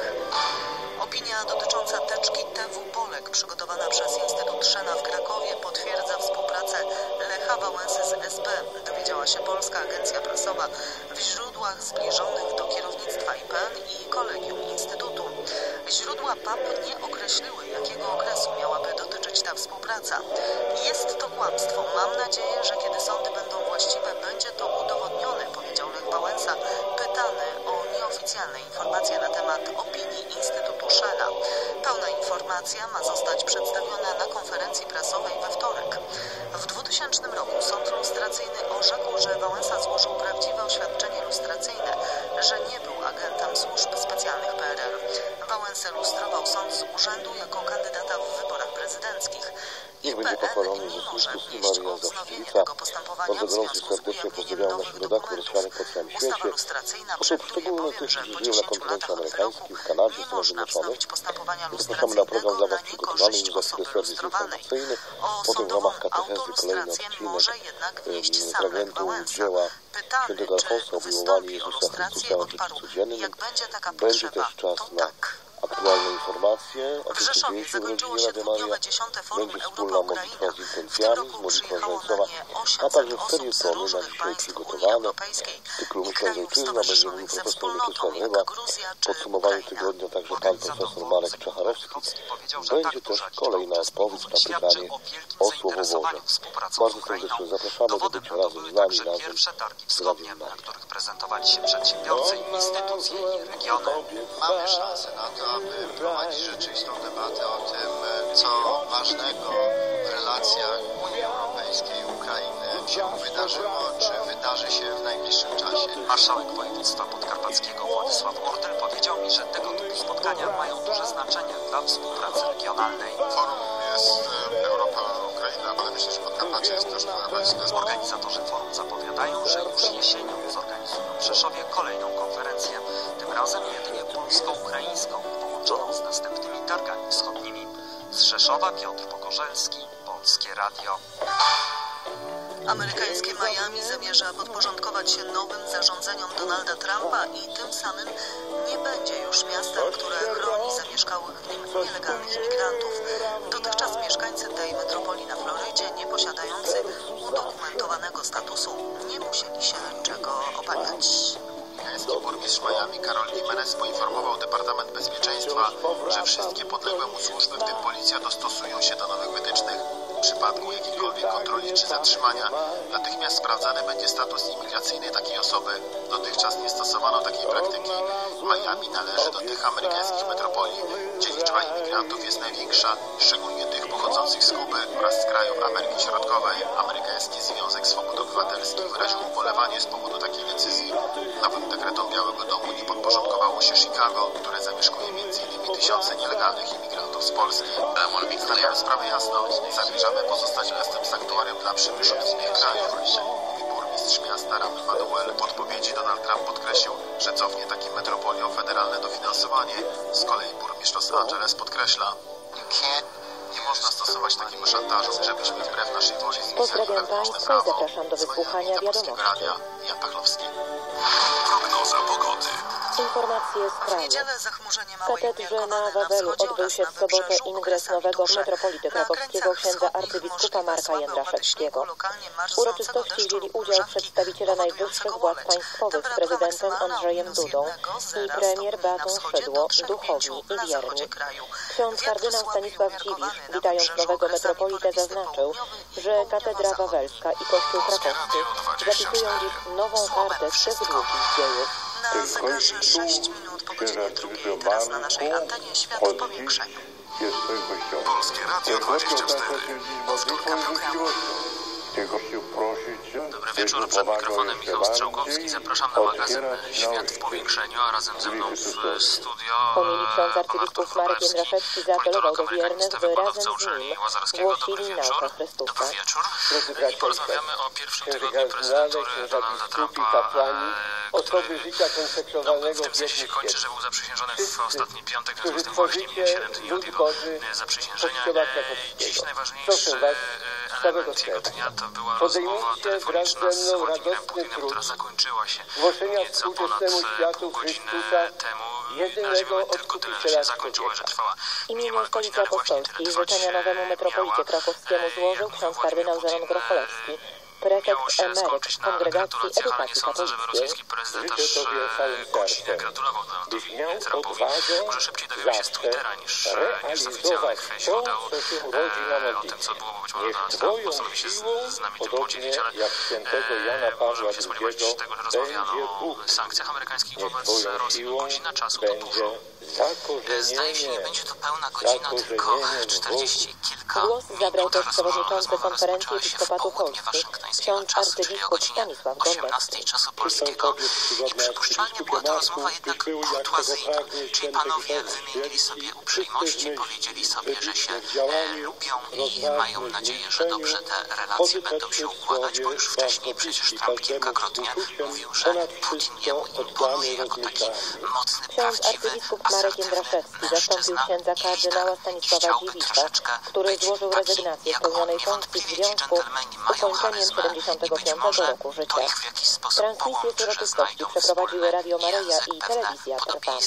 Opinia dotycząca teczki T W Bolek przygotowana przez Instytut Szena w Krakowie potwierdza współpracę Lecha Wałęsy z S B, dowiedziała się Polska Agencja Prasowa w źródłach zbliżonych do kierownictwa I P N i Kolegium Instytutu. Źródła P A P nie określiły, jakiego okresu miałaby dotyczyć ta współpraca. Jest to kłamstwo. Mam nadzieję, że kiedy sądy będą właściwe, będzie to udowodnione, powiedział Lech Wałęsa, pytany o nieoficjalne informacje na temat opinii Instytutu Szena. Pełna informacja ma zostać przedstawiona na konferencji prasowej we wtorek. W dwutysięcznym roku sąd lustracyjny orzekł, że Wałęsa złożył prawdziwe oświadczenie lustracyjne, że nie był agentem służb specjalnych P R L. Wałęsę lustrował sąd z urzędu jako kandydata w wyborach prezydenckich.
Niech będzie pochwalony Jezus Chrystus i Maria Zawsze. Bardzo gorąco serdecznie pozdrawiam naszych rodaków rozsianych po całym świecie. W sposób szczególny tych, którzy żyją na kontynencie amerykańskim, w Kanadzie, w Stanach Zjednoczonych. Zapraszamy na program dla Was przygotowany już za chwilę serwis informacyjny. Potem w ramach katechezy kolejny odcinek fragmentu dzieła świętego Alfonsa obejmowali Jezusa Chrystusa w życiu codziennym. Będzie też czas na aktualne informacje o tym, co dzieje się w rodzinie Radia Maria. Będzie wspólna modlitwa z intencjami, modlitwa żeńcowa, a także cztery tony na dzisiaj przygotowane. W cyklu Myśląc Ojczyzna będzie mówił profesor Mieczysław Ryba. W podsumowaniu tygodnia także pan profesor Marek Czecharowski. Będzie też kolejna odpowiedź na pytanie o Słowo Boże. Bardzo serdecznie zapraszamy do bycia razem z nami, razem z Radiem Maria.
Na których prezentowali się przedsiębiorcy, instytucje i regiony.
Mamy szansę na to, aby prowadzić rzeczywistą debatę o tym, co ważnego w relacjach Unii Europejskiej i Ukrainy się wydarzyło, czy wydarzy się w najbliższym czasie.
Marszałek województwa podkarpackiego Władysław Ortel powiedział mi, że tego typu spotkania mają duże znaczenie dla współpracy regionalnej.
Forum jest Europa-Ukraina, ale myślę, że Podkarpacie jest też dla
Organizatorzy forum zapowiadają, że już jesienią zorganizują w Rzeszowie kolejną konferencję, tym razem jedynie polsko-ukraińską, połączoną z następnymi targami wschodnimi. Z Rzeszowa Piotr Pokorzelski, Polskie Radio.
Amerykańskie Miami zamierza podporządkować się nowym zarządzeniom Donalda Trumpa i tym samym nie będzie już miastem, które chroni zamieszkałych w nim nielegalnych imigrantów. Dotychczas
Jimenez poinformował Departament Bezpieczeństwa, że wszystkie podległe mu służby, w tym policja, dostosują się do nowych wytycznych. W przypadku jakiejkolwiek kontroli czy zatrzymania natychmiast sprawdzany będzie status imigracyjny takiej osoby. Dotychczas nie stosowano takiej praktyki. Miami należy do tych amerykańskich metropolii, gdzie liczba imigrantów jest największa, szczególnie tych pochodzących z Kuby oraz z krajów Ameryki Środkowej. Amerykański Związek Swobód Obywatelskich wyraził ubolewanie z powodu takiej decyzji. Nowym dekretom Białego Domu nie podporządkowało się Chicago, które zamieszkuje między innymi tysiące nielegalnych imigrantów z Polski. Stawiamy sprawę jasno. Zamierzamy pozostać miastem sanktuarium dla przybyszów z innych krajów. Mówi burmistrz miasta Rahm Emanuel. W odpowiedzi Donald Trump podkreślił, że cofnie takim metropoliom federalne dofinansowanie. Z kolei burmistrz Los Angeles podkreśla: nie można stosować takiego szantażu, żebyśmy wbrew naszej woli zmieniali wewnętrzne prawo.
Zapraszam do wysłuchania wiadomości.
Jan Pachlowski.
Prognoza pogody.
Informacje z kraju. W katedrze na Wawelu odbył się w sobotę ingres nowego metropolity krakowskiego księdza arcybiskupa Marka Jędraszewskiego. W uroczystości wzięli udział przedstawiciele najwyższych władz państwowych z prezydentem Andrzejem Dudą i premier Beatą Szydło, duchowni i wierni. Ksiądz kardynał Stanisław Dziwisz, witając nowego metropolitę, zaznaczył, że katedra wawelska i kościół krakowski zapisują dziś nową kartę z tych długich dziejów.
Na zegarze sześć minut po godzinie drugiej. Teraz na naszej antenie świat w powiększeniu.
Polskie Radio dwadzieścia cztery. Powtórka programu.
Dobry wieczór, przed mikrofonem Michał Strzałkowski. Zapraszam na magazyn Świat w powiększeniu, a razem ze mną w studio
Pomili ksiądz arcybiskup Marek Jędraszewski zaapelował do wiernych, by razem z nim głosili naukę Chrystusa.
Dobry wieczór. I porozmawiamy o pierwszym tygodniu prezydentury Donalda Trumpa,
osoby życia konsekrowalnego
w tym sensie się kończy, że był zaprzysiężony w ostatni piątek, w związku z tym właśnie minie siedem dni od jego zaprzysiężenia. Dziś najważniejszy element jego dnia to była rozmowa telefoniczna z Władimirem Putinem, która zakończyła się nieco ponad pół godziny temu. Na tylko tyle, że się zakończyła, że trwała
imieniu Stolicy Apostolskiej życzenia nowemu metropolicie krakowskiemu złożył ksiądz kardynał Zenon Grocholewski, prefekt emeryt Kongregacji Edukacji Katolickiej.
Prezydent aż godzinę gratulował Donaldowi Trumpowi. Może szybciej dowiemy się z Twittera niż, niż z oficjalnych źródeł e, o tym, co było, bo być może Donald Trump postanowi się z, z nami tym podzielić, ale e, możemy się spodziewać tego, że rozmawiano o sankcjach amerykańskich wobec Rosji. Godzina czasu to dużo. Zdaje się, nie będzie to pełna godzina, tylko czterdzieści kilka
Głos zabrał też
minut.
przewodniczący konferencji episkopatu Polski, ksiądz arcybiskup Stanisław Gądecki.
Czasu polskiego i przypuszczalnie była to rozmowa jednak kurtuazyjna, czyli panowie wymienili sobie uprzejmość, powiedzieli sobie, że się e, lubią i mają nadzieję, że dobrze te relacje będą się układać, bo już wcześniej przecież Trump kilkakrotnie mówił, że Putin jemu imponuje jako taki mocny, prawdziwy
Marek Jędraszewski zastąpił księdza kardynała Stanisława Dziwisza, który złożył rezygnację z pełnionej funkcji w związku z ukończeniem siedemdziesiątego piątego roku życia. Transmisję z uroczystości przeprowadziły Radio Maryja i Telewizja Trwam.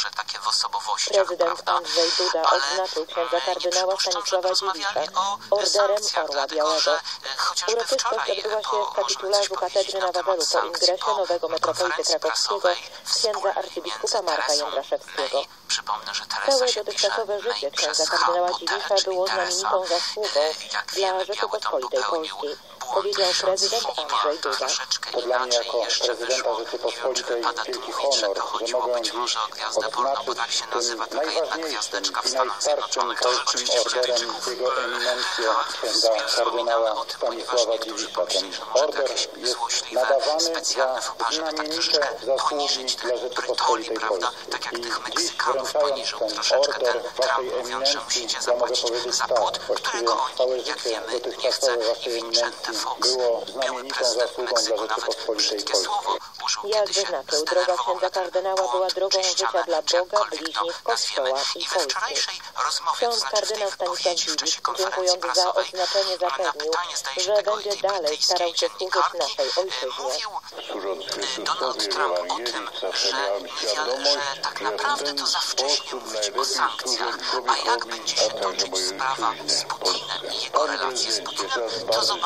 Prezydent Andrzej Duda odznaczył księdza kardynała Stanisława Dziwisza orderem Orła Białego. Uroczystość odbyła się w kapitularzu katedry na Wawelu po ingresie nowego metropolity krakowskiego księdza arcybiskupa Marka Jędraszewskiego. Całe dotychczasowe życie księdza kardynała Dziwisza było znamienitą zasługą dla Rzeczypospolitej Polskiej, powiedział prezydent Andrzej Duda.
To dla mnie jako prezydenta Rzeczypospolitej wielki honor, że mogę dziś odznaczyć tym najważniejszym i najstarszym polskim orderem jego eminencję księdza kardynała Stanisława Dziwisza. Ten order jest nadawany za znamienite zasługi dla Rzeczypospolitej Polskiej. I dziś wręczając ten order waszej eminencji, ja mogę powiedzieć tak, właściwie całe życie dotychczasowe waszej eminencji było znamienitą zasługą dla Rzeczypospolitej Polskiej.
Jak wyznaczył, droga księdza kardynała była drogą życia dla Boga, bliźnich, Kościoła i Polski. Ksiądz kardynał Stanisław Dziwisz, dziękując za odznaczenie, zapewnił, że będzie dalej starał się służyć naszej ojczyźnie.
Donald Trump o tym, że, że tak naprawdę to za wcześnie mówić o sankcjach, a jak będzie się toczyć sprawa z Putinem i jego relacje z Putinem, to zobaczymy.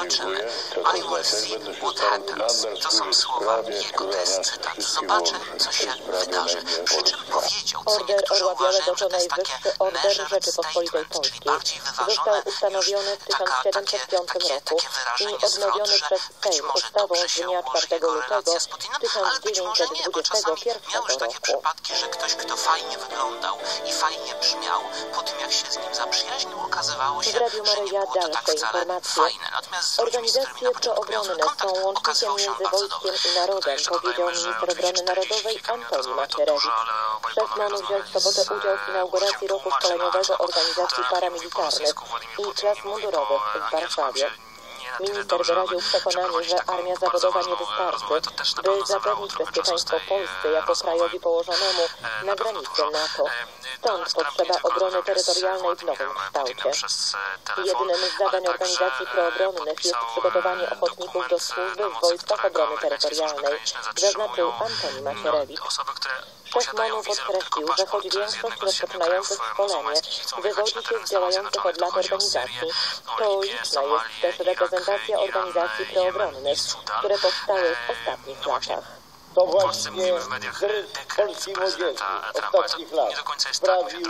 Ale wersji what happens to są słowa jego, to jest cytat. Zobaczę, co się wydarzy. Przy czym powiedział, co niektórzy uważają, że to jest takie measured statement, czyli bardziej wyważone,
ustanowiony w tysiąc siedemset piątym roku i odnowiony przez Sejm ustawą z dnia czwartego lutego tysiąc dziewięćset dwudziestego pierwszego
miały już takie
roku.
przypadki, że ktoś, kto fajnie wyglądał i fajnie brzmiał, po tym jak się z nim zaprzyjaźnił, okazywało się,
W Radiu
że nie
Maryja
było to tak
dalsze
wcale
informacje.
fajne. Natomiast z ludźmi, z którymi
Organizacje
na początku miał zły
proobronne
kontakt,
są łącznikiem
okazywał się on
między
bardzo
wojskiem
dobry.
i narodem,
Tutaj jeszcze
powiedział
dodajmy, że
minister
oczywiście
obrony narodowej
kilka minut
Antoni
rozmowy to
Macierewicz.
dużo, ale obaj
Trzech
panowie
manów wziął w sobotę
rozmawiali
udział w inauguracji roku szkoleniowego Organizacji Paramilitarnych i klas mundurowych w Warszawie. Minister wyraził przekonanie, że armia zawodowa nie wystarczy, by zapewnić bezpieczeństwo Polsce jako krajowi położonemu na granicy NATO. Stąd potrzeba obrony terytorialnej w nowym kształcie. Jednym z zadań organizacji proobronnych jest przygotowanie ochotników do służby w Wojskach Obrony Terytorialnej, zaznaczył Antoni Macierewicz. Szef MONU podkreślił, że choć większość rozpoczynających szkolenie wywodzi się z działających od lat organizacji, to liczna jest też reprezentacja organizacji proobronnych, które powstały w ostatnich latach.
To właśnie zryw polskiej młodzieży ostatnich lat sprawił,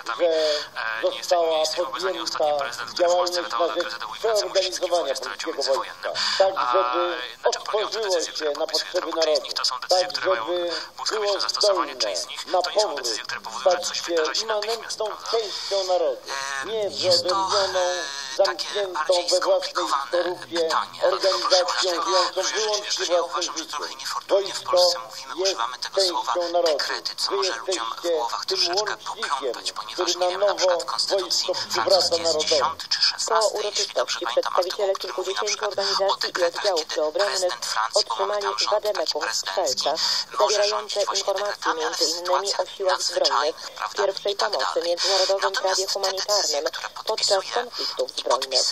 że została podjęta działalność na rzecz przeorganizowania polskiego wojska, tak żeby otworzyło się na potrzeby narodu, tak żeby było zdolne na powrót stać się immanentną częścią narodu, nie wyodrębnioną, zamkniętą we własnej skorupie organizacją żyjącą wyłącznie własnym życiem. Wojsko jest częścią narodu. Wy jesteście tym łącznikiem, który na nowo wojsko przywraca narodowi.
Po uroczystości przedstawiciele kilkudziesięciu organizacji i oddziałów proobronnych otrzymali wademekum strzelca, zawierające informacje między innymi o siłach zbrojnych, pierwszej pomocy, międzynarodowym prawie humanitarnym podczas konfliktów zbrojnych.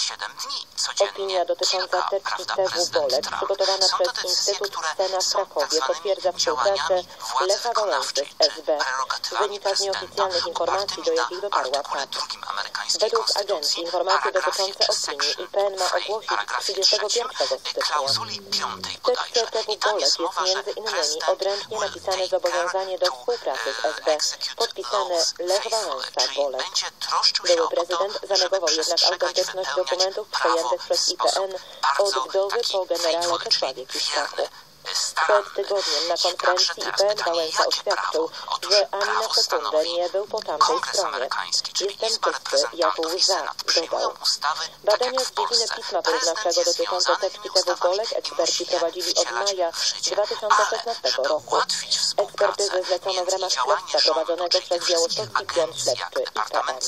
Opinia dotycząca teczki C W Bolek, przygotowana przez Instytut Scena w Krakowie, potwierdza współpracę Lecha Wałęsy z S B. Wynika z nieoficjalnych informacji, do jakich dotarła K A P. Według agencji informacje dotyczące opinii I P N ma ogłosić trzydziestego pierwszego stycznia. W teczce C W Bolek jest między innymi odręcznie napisane zobowiązanie do współpracy z S B, podpisane Lech Wałęsa Bolek. Były prezydent zanegował jednak autentyczność dokumentów przejętych przez I P N od wdowy po generale Czesławie Kiszczaku. Przed tygodniem na konferencji I P N Wałęsa oświadczył, że ani na sekundę nie był po tamtej stronie. Jestem czysty jak łza, dodał. Badania z dziedziny pisma porównawczego dotyczące teczki C W Bolek eksperci prowadzili od maja dwa tysiące szesnastego roku. Ekspertyzy zlecono w ramach śledztwa prowadzonego przez Białostocki Pion Śledczy I P N.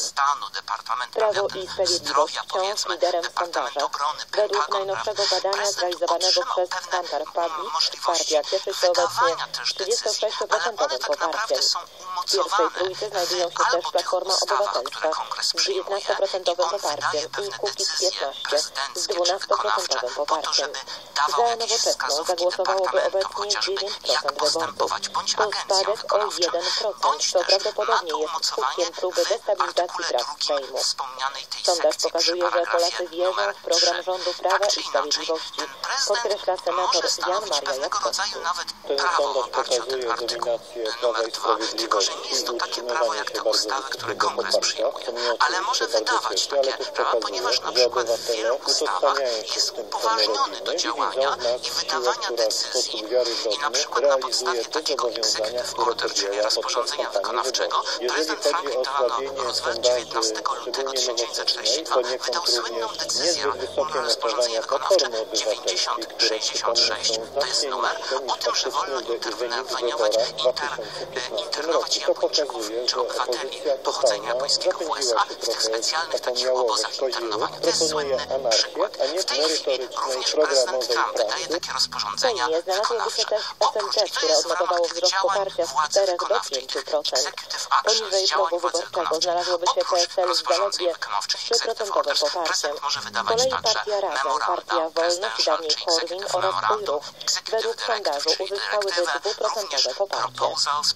Prawo i Sprawiedliwość wciąż liderem w sondażach. Według najnowszego badania zrealizowanego przez Kantar Public partia cieszy się obecnie trzydziestosześcioprocentowym poparciem. W pierwszej trójce znajdują się też Platforma Obywatelska z dziewiętnastoprocentowym poparciem i Kukiz piętnaście z dwunastoprocentowym poparciem. Za Nowoczesną zagłosowałoby obecnie dziewięć procent wyborców. To spadek o jeden procent, co prawdopodobnie jest skutkiem próby destabilizacji prac Sejmu. Sondaż pokazuje, że Polacy wierzą w program rządu Prawa i Sprawiedliwości, podkreśla senator Jan Maria Jackowski.
Ten sondaż pokazuje dominację Prawa i Sprawiedliwości i utrzymywanie się bardzo wysokiego poparcia, co mnie oczywiście bardzo cieszy, ale też pokazuje, że obywatele utożsamiają się z tym, co my robimy i widzą w nas siłę, która w sposób wiarygodny realizuje te zobowiązania, które podjęła podczas kampanii wyborczej. Jeżeli chodzi o osłabienie sondaży, szczególnie Nowoczesnej, to niekąd również niezbyt wysokie notowania Platformy Obywatelskiej, które przypomnę są znacznie niższe niż faktyczny wynik w wyborach w dwa tysiące piętnastym roku. To pokazuje, że opozycja totalna zapędziła się trochę w taką jałową koziły, proponuje anarchię, a nie merytorycznej, programowej pracy.
W Sejmie znalazłoby się też S M P, które odnotowało wzrost poparcia z czterech do pięciu procent. Poniżej progu wyborczego znalazłoby się P S L z zaledwie trzyprocentowym poparciem. Z kolei partia Razem, partia Wolność, dawniej Korwin oraz Twój Ruch według sondażu uzyskałyby dwuprocentowe poparcie.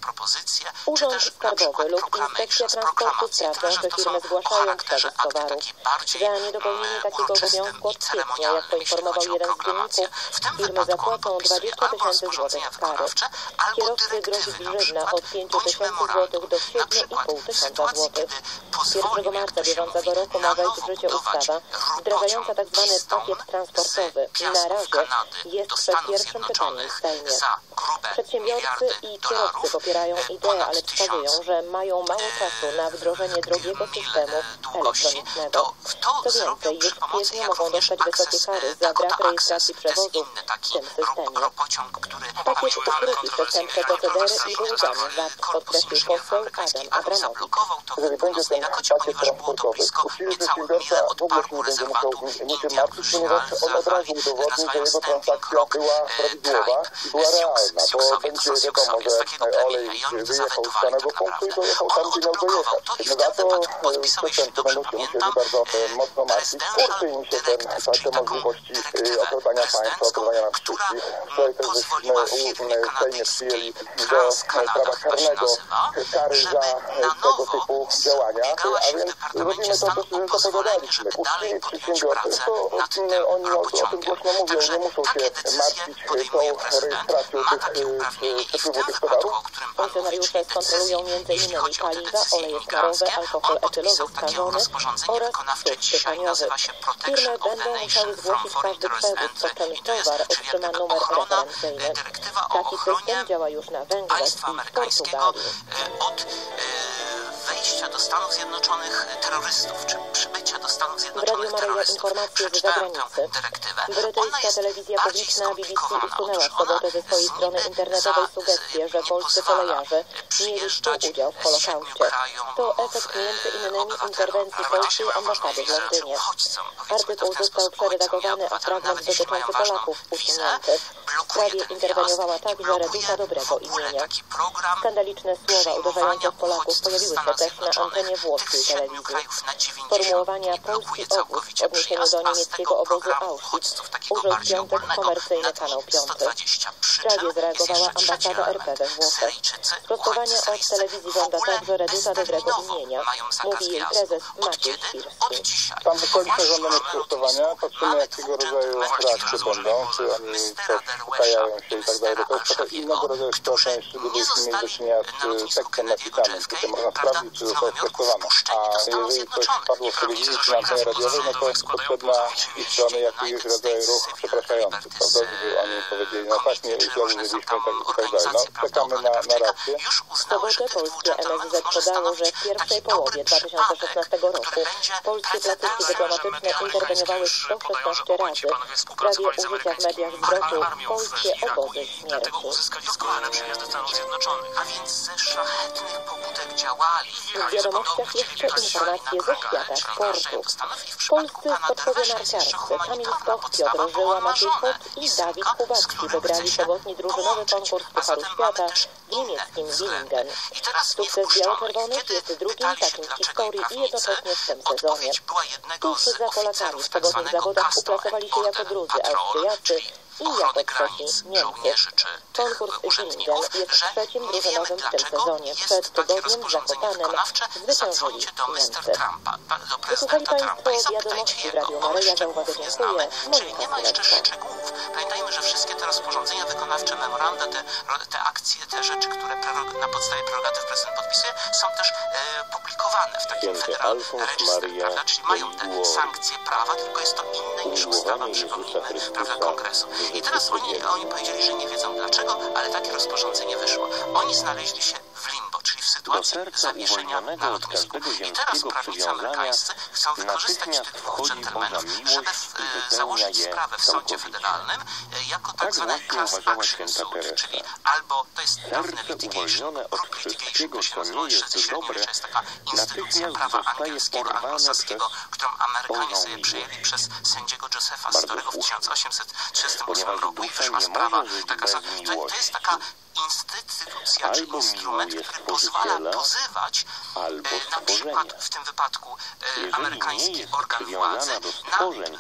Urząd Skarbowy lub Inspekcja Transportu sprawdzą, że firmy zgłaszają przewóz towarów. Za niedopełnienie takiego obowiązku od kwietnia, jak poinformował jeden z dzienników, firmy zapłacą dwadzieścia tysięcy złotych kary. Kierowcy grozi grzywna od pięciu tysięcy złotych do siedmiu i pół tysiąca złotych. pierwszego marca bieżącego roku ma wejść w życie ustawa wdrażająca tzw. pakiet transportowy. Na razie jest przed pierwszym czytaniem w Sejmie. Przedsiębiorcy i kierowcy popierają ideę, ale wskazują, że mają mało czasu na wdrożenie drogiego systemu elektronicznego. Co więcej, już w kwietniu mogą dostać wysokie kary za brak rejestracji przewozów w tym systemie. Pakiet ukróci przestępcze procedery i wyłudzanie V A T, podkreślił poseł Adam Abramowicz.
Jeżeli będzie ten pakiet transportowy, uczciwy przedsiębiorca w ogóle się nie będzie musiał niczym martwić, ponieważ on od razu udowodni, że jego transakcja była prawidłowa i była realna, bo będzie wiadomo, że olej wyjechał z danego punktu i dojechał tam, gdzie miał dojechać. No za to przestępcy będą się musieli bardzo mocno martwić. Kurczy im się ten, te możliwości okradania państwa, okradania nam wszystkich. Wczoraj też żeśmy w Sejmie przyjęli do prawa karnego kary za tego typu działania, a więc robimy to, co zapowiadaliśmy. Uczciwi przedsiębiorcy, to oni o, o tym głośno mówią, nie muszą się martwić tą rejestracją tych przepływu tych towarów.
Funkcjonariusze skontrolują między innymi paliwa, oleje smarowe, alkohol etylowy skażony oraz cukr tytoniowy. Firmy będą musiały zgłosić każdy przewóz, po czym towar otrzyma numer referencyjny. Taki system działa już na Węgrzech i w Portugalii.
Od wejścia do Stanów Zjednoczonych terrorystów, czy przybycia do Stanów Zjednoczonych
w Radiu Maryja informacje z zagranicy. Brytyjska telewizja publiczna B B C usunęła w sobotę ze swojej strony internetowej sugestię, że polscy kolejarze mieli współudział w Holokauście. To efekt między innymi interwencji polskiej ambasady w Londynie. Artykuł został przeredagowany, a fragment dotyczący Polaków usunięty. W sprawie interweniowała także Reduta Dobrego Imienia. Skandaliczne słowa uderzające w Polaków pojawiły się też na antenie włoskiej telewizji. Sformułowania polski obóz w odniesieniu do niemieckiego obozu Auschwitz użył w piątek komercyjny Kanał Piąty. W sprawie zareagowała ambasada R P we Włoszech. Sprostowania od telewizji żąda także Reduta Dobrego Imienia, mówi jej prezes Maciej Świrski.
Tam wysłaliśmy żądanie sprostowania, patrzymy jakiego rodzaju reakcje będą, czy oni też ukajają się i tak dalej. To jest trochę innego rodzaju sytuacja, jeśli gdybyśmy mieli do czynienia z tekstem napisanym, gdzie można sprawdzić, czy zostało sprostowane. A jeżeli coś padło w telewizji czy na antenie radiowej, no to jest potrzebna i strony jakiegoś rodzaju ruch przepraszający, prawda? Żeby oni powiedzieli, no tak, nie, źle użyliśmy i tak dalej. No, czekamy na, na reakcję.
W sobotę polskie M S Z podało, że w pierwszej połowie dwa tysiące szesnastego roku polskie placówki dyplomatyczne interweniowały sto szesnaście razy w sprawie użycia w mediach zwrotu polskie obozy śmierci.
A więc ze szlachetnych pobudek działali.
W wiadomościach jeszcze informacje ze świata sportu. Polscy sportowie narciarscy Kamil Stoch, Piotr Żyła, Maciej Kot i Dawid Kubacki wygrali sobotni drużynowy konkurs Pucharu Świata w niemieckim Willingen. Sukces biało-czerwonych jest drugim takim w historii i jednocześnie w tym sezonie. Tuż za Polakami w sobotnych zawodach uplasowali się jako drudzy Austriacy i jako trzeci Niemcy. Konkurs Willingen jest trzecim drużynowym w tym sezonie. Przed tygodniem w Zakopanem zwyciężyli Niemcy. Wysłuchali Państwo wiadomości w Radiu Maryja. Za uwagę dziękuję. Monika Chmielewska.
Pamiętajmy, że wszystkie te rozporządzenia wykonawcze, memoranda, te, te akcje, te rzeczy, które na podstawie prerogatyw prezydent podpisuje, są też e, publikowane w takim Federal Register, prawda? Czyli mają te sankcje prawa, tylko jest to inne niż ustawa, przypomnijmy, prawda, Kongresu. I teraz oni, oni powiedzieli, że nie wiedzą dlaczego, ale takie rozporządzenie wyszło. Oni znaleźli się w limbo, czyli w sytuacji zawieszenia na lotnisku. I teraz prawnicy amerykańscy chcą wykorzystać tytuł dżentelmenów, żeby e, założyć sprawę w sądzie federalnym e, jako tak zwane class action suit, czyli albo to jest dawne litigation, group litigation, to się nazywa, wszyscy świetnie wiecie, jest taka instytucja prawa angielskiego, anglosaskiego, którą Amerykanie sobie przyjęli przez sędziego Josepha Storego w tysiąc osiemset trzydziestym ósmym roku i wyszła sprawa. Taka, to, to jest taka instytucja czy instrument, który pozwala pozywać na przykład w tym wypadku amerykański organ władzy na,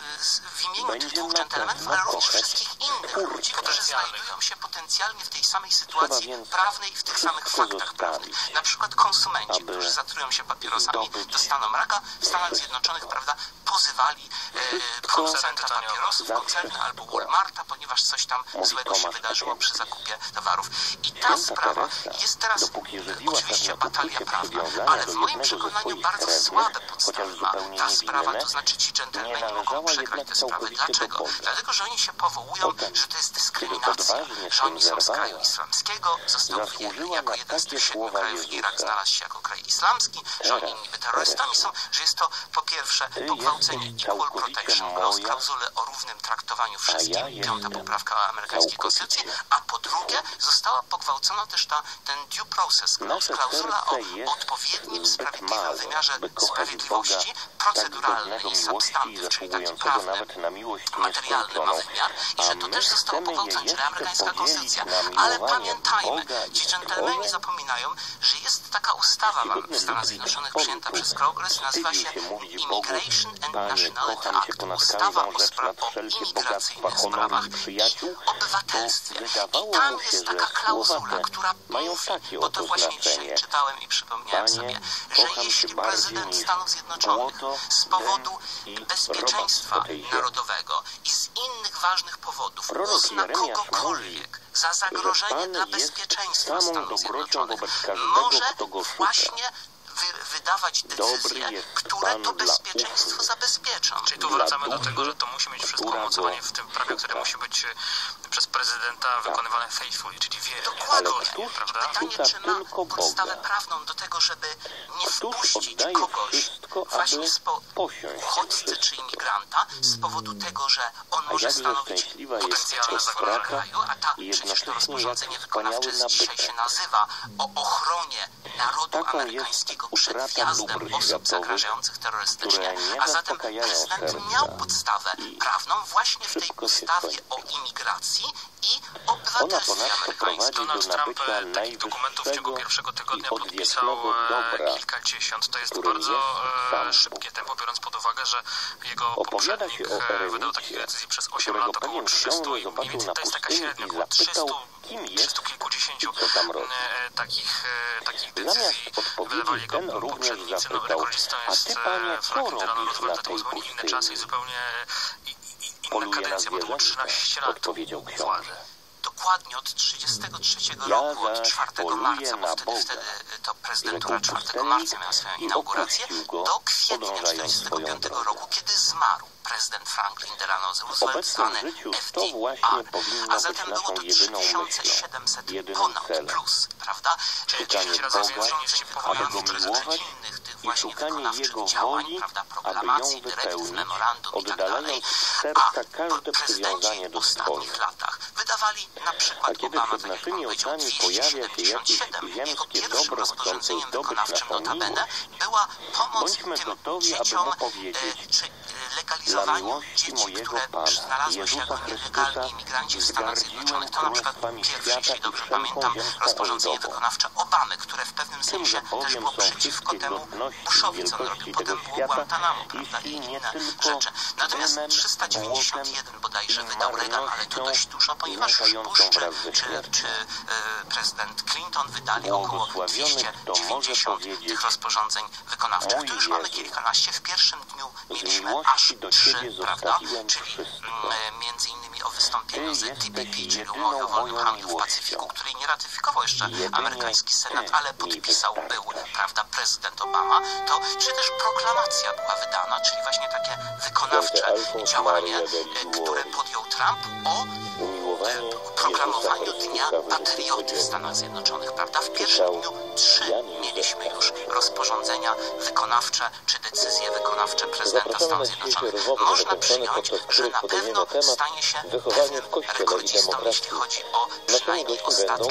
w imieniu tych dwóch dżentelmenów, ale również wszystkich innych ludzi, którzy znajdują się potencjalnie w tej samej sytuacji prawnej i w tych samych faktach prawnych. Na przykład konsumenci, którzy zatrują się papierosami, dostaną raka. W Stanach Zjednoczonych, prawda, pozywali e, producenta papierosów, koncerny albo Walmarta, ponieważ coś tam złego się wydarzyło przy zakupie towarów. I ta sprawa jest teraz oczywiście batalia prawna, ale w moim przekonaniu bardzo słabe podstawy ma ta sprawa, to znaczy ci dżentelmeni mogą przegrać tę sprawę. Dlaczego? Dlatego, że oni się powołują, że to jest dyskryminacja, że oni są z kraju islamskiego, został wyjęty jako jeden z tych siedmiu krajów, Irak znalazł się jako kraj islamski, że oni niby terrorystami są, że jest to po pierwsze pogwałcenie equal protection laws, klauzule o równym traktowaniu wszystkim, piąta poprawka amerykańskiej konstytucji, a po drugie została pogwałcona też ta, ten due process clause, klauzula o odpowiednim, sprawiedliwym wymiarze sprawiedliwości proceduralnej i substantive, czyli taki prawny, materialny ma wymiar i że to też zostało pogwałcone, czyli amerykańska konstytucja. Ale pamiętajmy, ci dżentelmeni zapominają, że jest taka ustawa w Stanach Zjednoczonych przyjęta przez Kongres, nazywa się Immigration and Nationality Act, ustawa o, o imigracyjnych sprawach i obywatelstwie. I tam jest taka klauzula, która mówi, bo to właśnie dzisiaj czytałem i przypomniałem sobie, że jeśli prezydent Stanów Zjednoczonych z powodu bezpieczeństwa narodowego i z innych ważnych powodów uzna kogokolwiek za zagrożenie dla bezpieczeństwa Stanów Zjednoczonych, może właśnie wy, wydawać decyzje, które to bezpieczeństwo zabezpieczą.
Czyli tu wracamy do tego, że to musi mieć wszystko omocowanie w tym prawie, które musi być przez prezydenta wykonywane faithfully, czyli wiernie, zgodnie, prawda?
Pytanie, czy ma podstawę prawną do tego, żeby nie wpuścić kogoś właśnie z po uchodźcy czy imigranta z powodu tego, że on może stanowić potencjalne zagrożenie kraju, a ta, przecież to rozporządzenie wykonawcze z dzisiaj się nazywa o ochronie narodu amerykańskiego przed wjazdem osób zagrażających terrorystycznie, a zatem prezydent miał podstawę prawną właśnie w tej ustawie o imigracji i obywatelstwie amerykańskim.
Donald Trump takich dokumentów w ciągu pierwszego tygodnia podpisał kilkadziesiąt. To jest bardzo e, szybkie tempo, biorąc pod uwagę, że jego poprzednik e, wydał takich decyzji przez osiem lat około trzystu i mniej więcej to jest taka średnia, około trzystu, trzystu kilkudziesięciu e, takich, e, takich decyzji wydawali jego poprzednicy. No, rekordzistą jest e, Franklin Delano Roosevelt, to były zupełnie inne czasy i zupełnie i, i, inna kadencja, bo to było trzynaście lat władzy.
Dokładnie od trzydziestego trzeciego roku, od czwartego marca, bo wtedy, wtedy to prezydentura czwartego marca miała swoją inaugurację, do kwietnia czterdziestego piątego roku, kiedy zmarł prezydent Franklin Delano Roosevelt, zwany F D R, a zatem było to trzy tysiące siedemset ponad plus, prawda?
Dziesięć razy więcej niż się powołano przez
innych tych właśnie wykonawczych działań, prawda, proklamacji, dyrektyw, memorandum i tak dalej, a prezydenci w ostatnich latach wydawali na przykład Obama, tak jak pan powiedział, dwieście siedemdziesiąt siedem. Jego pierwszym rozporządzeniem wykonawczym notabene była pomoc tym dzieciom, e, czy legalizowaniu dzieci, które znalazły się jako nielegalni imigranci w Stanach Zjednoczonych. To na przykład pierwsze, jeśli dobrze pamiętam, rozporządzenie wykonawcze Obamy, które w pewnym sensie też było przeciwko temu Bushowi, co on robił. Potem było Guantanamo, prawda, i inne rzeczy. Natomiast trzysta dziewięćdziesiąt jeden bodajże wydał Reagan, ale to dość dużo, ponieważ Bush czy, czy, czy e, prezydent Clinton wydali około dwieście dziewięćdziesiąt tych rozporządzeń wykonawczych. Tu już mamy kilkanaście. W pierwszym dniu mieliśmy aż trzy, prawda? Czyli m, między innymi o wystąpieniu z T P P, czyli umowy o wolnym handlu w Pacyfiku, której nie ratyfikował jeszcze amerykański Senat, ale podpisał był, prawda, prezydent Obama. To, czy też proklamacja była wydana, czyli właśnie takie wykonawcze działanie, które podjął Trump o proklamowaniu Dnia Patrioty w Stanach Zjednoczonych, prawda? W pierwszym dniu trzy mieliśmy już rozporządzenia wykonawcze wykonawcze czy decyzje wykonawcze prezydenta Stanów Zjednoczonych. Można przyjąć, że na pewno stanie się pewnym rekordzistą, jeśli chodzi o przynajmniej ostatnie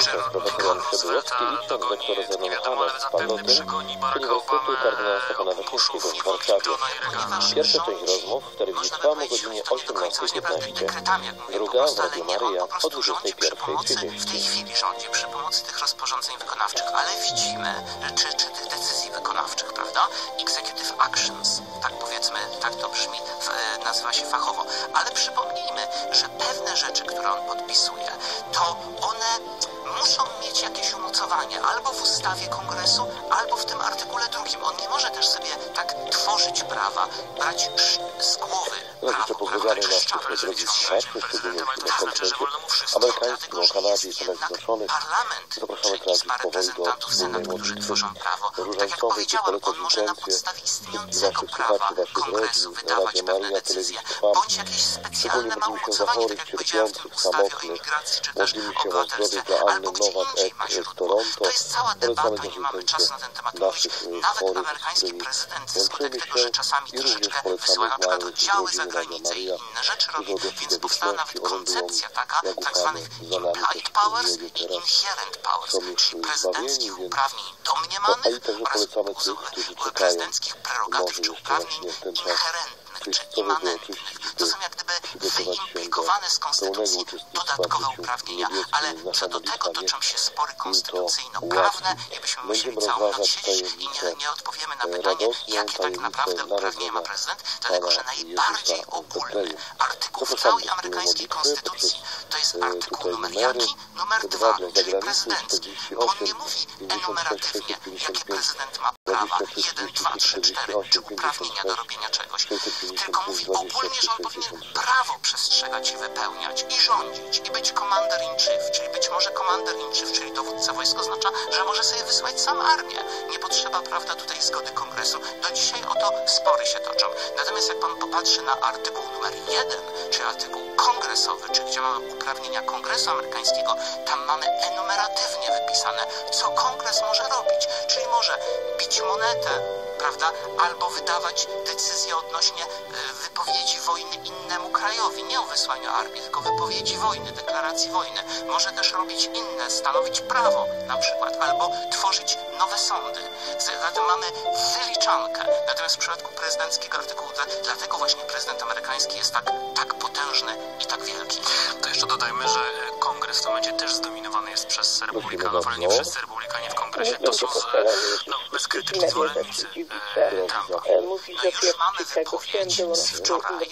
Pierwsza część rozmów w telewizji trwała o godzinie osiemnastej piętnaście. Druga w Radio Maryja o dwudziestej pierwszej trzydzieści.
W tej chwili rządzi przy pomocy tych rozporządzeń wykonawczych, ale widzimy, czy, czy tych decyzji wykonawczych, prawda? Executive actions, tak powiedzmy, tak to brzmi, w, nazywa się fachowo. Ale przypomnijmy, że pewne rzeczy, które on podpisuje, to one muszą mieć jakieś umocowanie albo w ustawie Kongresu, albo w tym artykule drugim. On nie może też sobie tak tworzyć prawa, brać z głowy prawo,
Pozdrawiamy nas wszystkich drodzy słuchaczy, szczególnie na konferencji amerykańskim o Kanadzie i Stanach Zjednoczonych. Zapraszamy teraz powoli do wspólnej modlitwy różańcowej, czy polecać intencje naszych słuchaczy, waszych rodzin, Radio Maryja, Telewizja Trwam. Szczególnie modlimy się za chorych, cierpiących, samotnych. Modlimy się o zdrowie dla Anny Nowak z Toronto. Polecamy też intencje naszych chorych, z którymi łączymy się i również polecamy dla rodziny Radio Maryja. Dużo gości do wyświadczy orędują, jak ufamy za nami też podnieje teraz. Są już zbawieni, więc no, a i także polecamy tych, którzy czekają może jeszcze właśnie w ten czas czyśćcowy by oczyścić, by przygotować się do pełnego uczestnictwa w życiu niebieskim. Nasza modlitwa niech im to ułatwi. Będziemy rozważać tajemnicę radosną, tajemnicę narodową Pana Jezusa w Betlejem. Zapraszamy do wspólnej modlitwy poprzez tutaj numery dwa dla zagranicy czterdzieści osiem pięćdziesiąt sześć sześćset pięćdziesiąt pięć dwadzieścia trzy trzydzieści trzy czterdzieści osiem pięćdziesiąt sześć sześćset
tylko mówi ogólnie, że on powinien prawo przestrzegać i wypełniać i rządzić i być commander in chief, czyli być może commander in chief, czyli dowódca wojsk oznacza, że może sobie wysłać sam armię. Nie potrzeba, prawda, tutaj zgody Kongresu. Do dzisiaj o to spory się toczą. Natomiast jak pan popatrzy na artykuł numer jeden, czyli artykuł kongresowy, czyli gdzie mamy uprawnienia Kongresu amerykańskiego, tam mamy enumeratywnie wypisane, co Kongres może robić, czyli może bić monetę, prawda, albo wydawać decyzje odnośnie wypowiedzi wojny innemu krajowi, nie o wysłaniu armii, tylko wypowiedzi wojny, deklaracji wojny. Może też robić inne, stanowić prawo na przykład, albo tworzyć nowe sądy. Zatem mamy wyliczankę. Natomiast w przypadku prezydenckiego artykułu, dlatego właśnie prezydent amerykański jest tak, tak potężny i tak wielki.
To jeszcze dodajmy, że Kongres w tym momencie też zdominowany jest przez republikanów, ale nie wszyscy republikanie w Kongresie to są no, bez krytyki zwolennicy Trumpa.
Mówi,
No
że
już mamy
pierwszy tego
wypowiedź
księdza
z wczoraj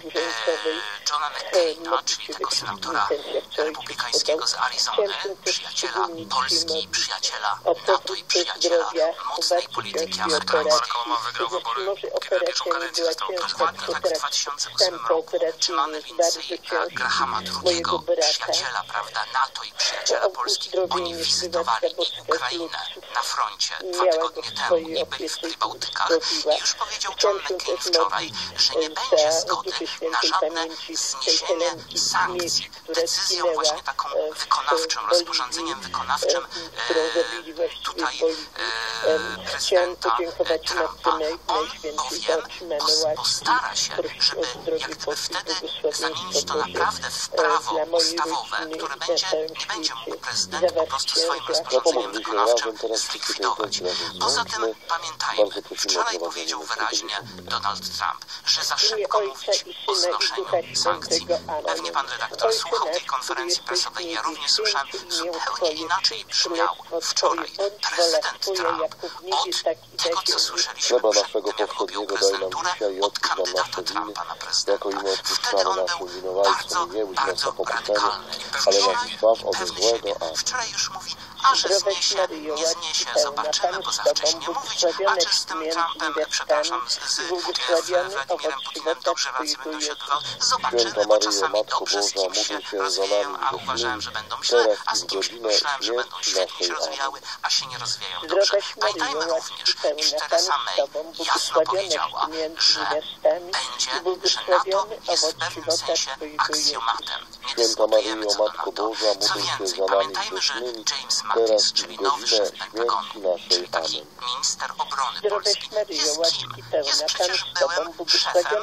e, Johna McCaina, czyli tego senatora republikańskiego z Arizony, przyjaciela Polski, przyjaciela NATO i przyjaciela mocnej polityki amerykańskiej.
Wygrał wybory, kiedy pierwszą kadencję został
Dokładnie tak w dwa tysiące ósmym roku. Czy mamy więc Grahama drugiego, przyjaciela, prawda, NATO i przyjaciela Polski. Oni wizytowali Ukrainę na froncie dwa tygodnie temu i byli w Prybałtykach. I już powiedział John McCain wczoraj, że nie będzie zgody na żadne zniesienie sankcji. Decyzją właśnie taką wykonawczą, rozporządzeniem wykonawczym e, tutaj e, prezydenta Trumpa. On bowiem postara się, żeby jak gdyby wtedy zamienić to naprawdę w prawo ustawowe, które będzie, nie będzie mógł prezydent po prostu swoim rozporządzeniem wykonawczym zlikwidować. Poza tym pamiętajmy, wczoraj powiedział wyraźnie Donald Trump, że za szybko mówić o znoszeniu sankcji. Pewnie pan redaktor słuchał tej konferencji prasowej, ja również słyszałem, zupełnie inaczej brzmiał wczoraj prezydent Trump od tego, co słyszeliśmy przed tym, jak objął prezydenturę, od kandydata Trumpa na prezydenta. Wtedy on był bardzo, bardzo radykalny. Wczoraj pewny siebie. Wczoraj już mówi, a że zniesie, nie zniesie, zobaczymy, bo za wcześnie mówić, a czy z tym Trumpem, przepraszam, z, z e, Władimirem Putinem dobrze racje będą się odbywały, zobaczymy, bo czasami dobrze z kim się rozwieją, a uważałem, że będą źle, a z kimś myślałem, że będą świetnie się rozwijały, a się nie rozwijały. stawiają dobrze. Pamiętajmy również, iż Theresa May jasno powiedziała, że będzie, że NATO jest w pewnym sensie aksjomatem. Nie dyskutujemy co do NATO. Co więcej, pamiętajmy, że James Mattis, czyli nowy szef Pentagonu, czyli taki minister obrony polski, jest kim? Jest przecież byłym szefem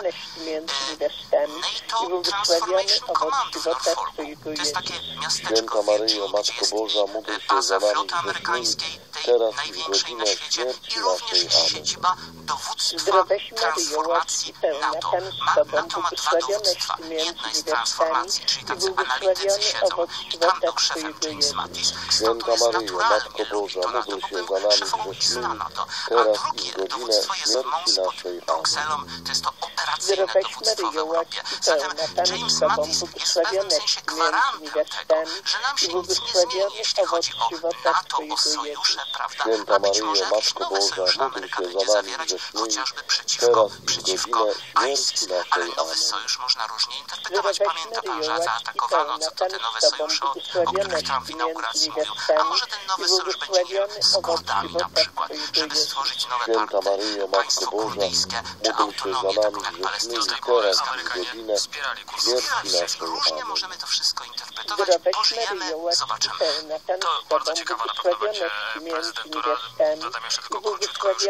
NATO Transformation Command w Norfolku. To jest takie miasteczko w Virginii, gdzie jest baza floty amerykańskiej, tej największej na świecie, i również siedziba dowództwa transformacji NATO. Ma, NATO ma dwa dowództwa. Jedno z transformacji, czyli tacy analitycy siedzą, i tam był szefem James Mattis. Stąd to jest naturalne, lubi to NATO, bo był szefowódcy zna NATO. A drugie dowództwo jest w mąsku pod Brukselą, to jest to operacyjne dowództwo w Europie. Zatem James Mattis jest w pewnym sensie gwarantem tego, że nam się nic nie zmieni, jeśli chodzi o NATO, o sojusze, prawda? A być może jakieś nowe sojusze Ameryka będzie zawierać, chociażby przeciwko, przeciwko ISIS. Ale nowy sojusz można różnie interpretować. Pamięta pan, że zaatakowano, co to te nowe sojusze, o, o których Trump w inauguracji mówił. A może ten nowy sojusz będzie, nie wiem, z Kurdami na przykład, żeby stworzyć nowe partie, państwo kurdyjskie, czy autonomię, taką jak Palestyńska. Amerykanie wspierali Kurdów. Różnie możemy to wszystko interpretować. Pożyjemy, zobaczymy.
To bardzo ciekawa na pewno będzie prezydentura. Dodam jeszcze tylko króciutko już,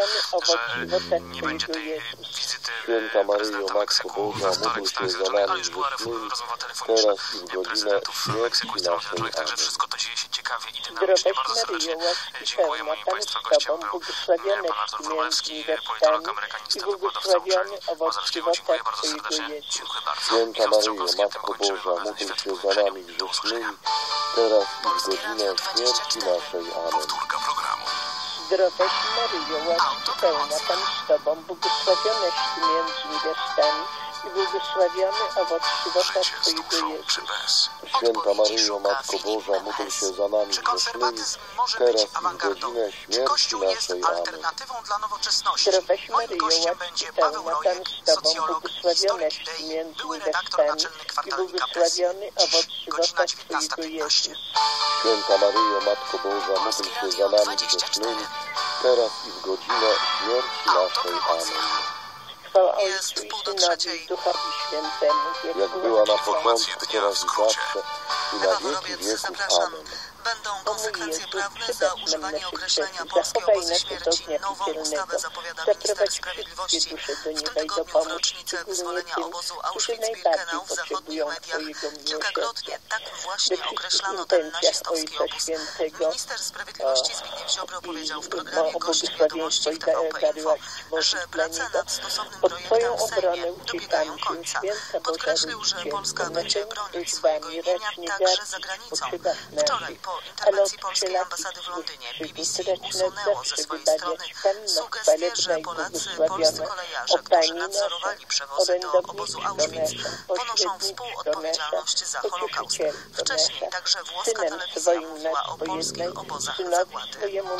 że nie będzie tej wizyty prezydenta Meksyku we wtorek w Stanach Zjednoczonych, ale już była rozmowa telefoniczna prezydentów Meksyku i Stanów Zjednoczonych, także wszystko to dzieje się ciekawie i dynamicznie. Bardzo serdecznie dziękuję. Moim Państwa gościem był pan Artur Wróblewski, politolog amerykanista, wykładowca uczelni Łazarskiego. Dziękuję bardzo serdecznie. Dziękuję bardzo.
Święta Maryjo, Matko Boża, módl się za nami grzesznymi, teraz i w godzinę śmierci naszej. Amen.
Powtórka programu.
Zdrowaś Maryjo, łaski pełna, Pan z Tobą, błogosławionaś Ty między niewiastami i błogosławiony owoc żywota Twojego Jezus.
Święta Maryjo, Matko Boża, módl się za nami grzesznymi, teraz i w godzinę śmierci naszej. Amen.
Dla nowoczesności. Zdrowaś Maryjo, łaski pełna, Pan z Tobą, błogosławionaś Ty między niewiastami i błogosławiony owoc żywota Twojego Jezus.
Święta Maryjo, Matko Boża, módl się za nami grzesznymi, teraz i w godzinę śmierci naszej. Amen.
Chwała Ojcu i Synowi i Duchowi Świętemu,
jak była na początku, teraz i zawsze, i na wieki wieków. Amen.
Będą konsekwencje prawne za używanie określenia polskie obozy śmierci. Nową ustawę zapowiada minister sprawiedliwości. W tym tygodniu w rocznicę wyzwolenia obozu Auschwitz-Birkenau w zachodnich mediach kilkakrotnie tak właśnie określano ten nazistowski obóz. Minister sprawiedliwości Zbigniew Ziobro powiedział w programie Gości Wiadomości w T V P Info, że prace nad stosownym projektem w Sejmie dobiegają końca. Podkreślił, że Polska będzie bronić swojego imienia także za granicą. Wczoraj po interwencji polskiej ambasady w Londynie B B C usunęło ze swojej strony sugestie, że Polacy, polscy kolejarze, którzy nadzorowali przewozy do obozu Auschwitz, ponoszą współodpowiedzialność za Holokaust. Wcześniej także włoska telewizja mówiła o polskich obozach zagłady.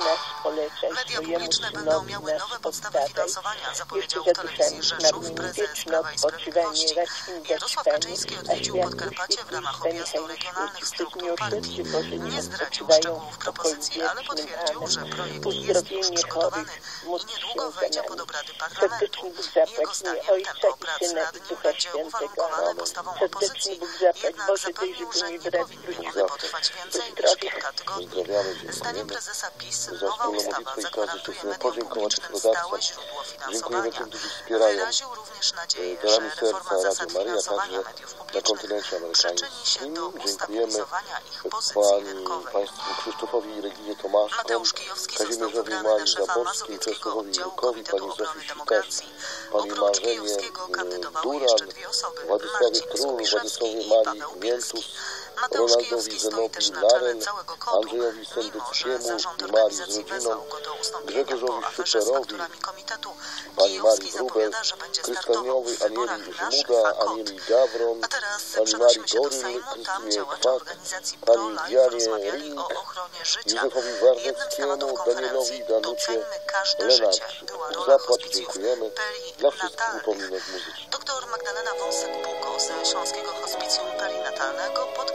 Media publiczne będą miały nowe podstawy finansowania, zapowiedział w telewizji Rzeszów prezes Prawa i Sprawiedliwości. Jarosław Kaczyński odwiedził Podkarpacie w ramach objazdu regionalnych struktur partii. Nie zdradził szczegółów propozycji, ale potwierdził, że projekt jest już przygotowany i niedługo wejdzie pod obrady parlamentu. Jego zdaniem tempo prac nad nim będzie uwarunkowane postawą opozycji, jednak zapewnił, że nie powinny potrwać więcej niż kilka tygodni. Zdaniem prezesa PiS nowa ustawa zagwarantuje mediom publicznym stałe źródło finansowania. Wyraził również nadzieję, że reforma zasad finansowania mediów publicznych przyczyni się do ustabilizowania ich pozycji rynkowej.
Państwu Krzysztofowi i Reginie Tomaszkom,
Mateusz Kijowski został wybrany na szefa Mazowieckiego Oddziału Komitetu Obrony Demokracji. Oprócz Kijowskiego kandydowały jeszcze dwie osoby, Marcin Skubiszewski i Paweł Bielski. Mateusz Kijowski stoi też na czele całego kotu, mimo że zarząd organizacji wezwał go do ustąpienia po aferze z fakturami komitetu. Kijowski zapowiada, że będzie startował w wyborach naszych Fakot. A teraz przenosimy się do Sejmu. Tam działacze organizacji Pro-Life rozmawiali o ochronie życia. Jednym z tematów konferencji Docieńmy każde życie była rola hospicjów perinatalnych. Doktor Magdalena Wąsek-Puko ze Śląskiego Hospicjum Perinatalnego podkreśliła,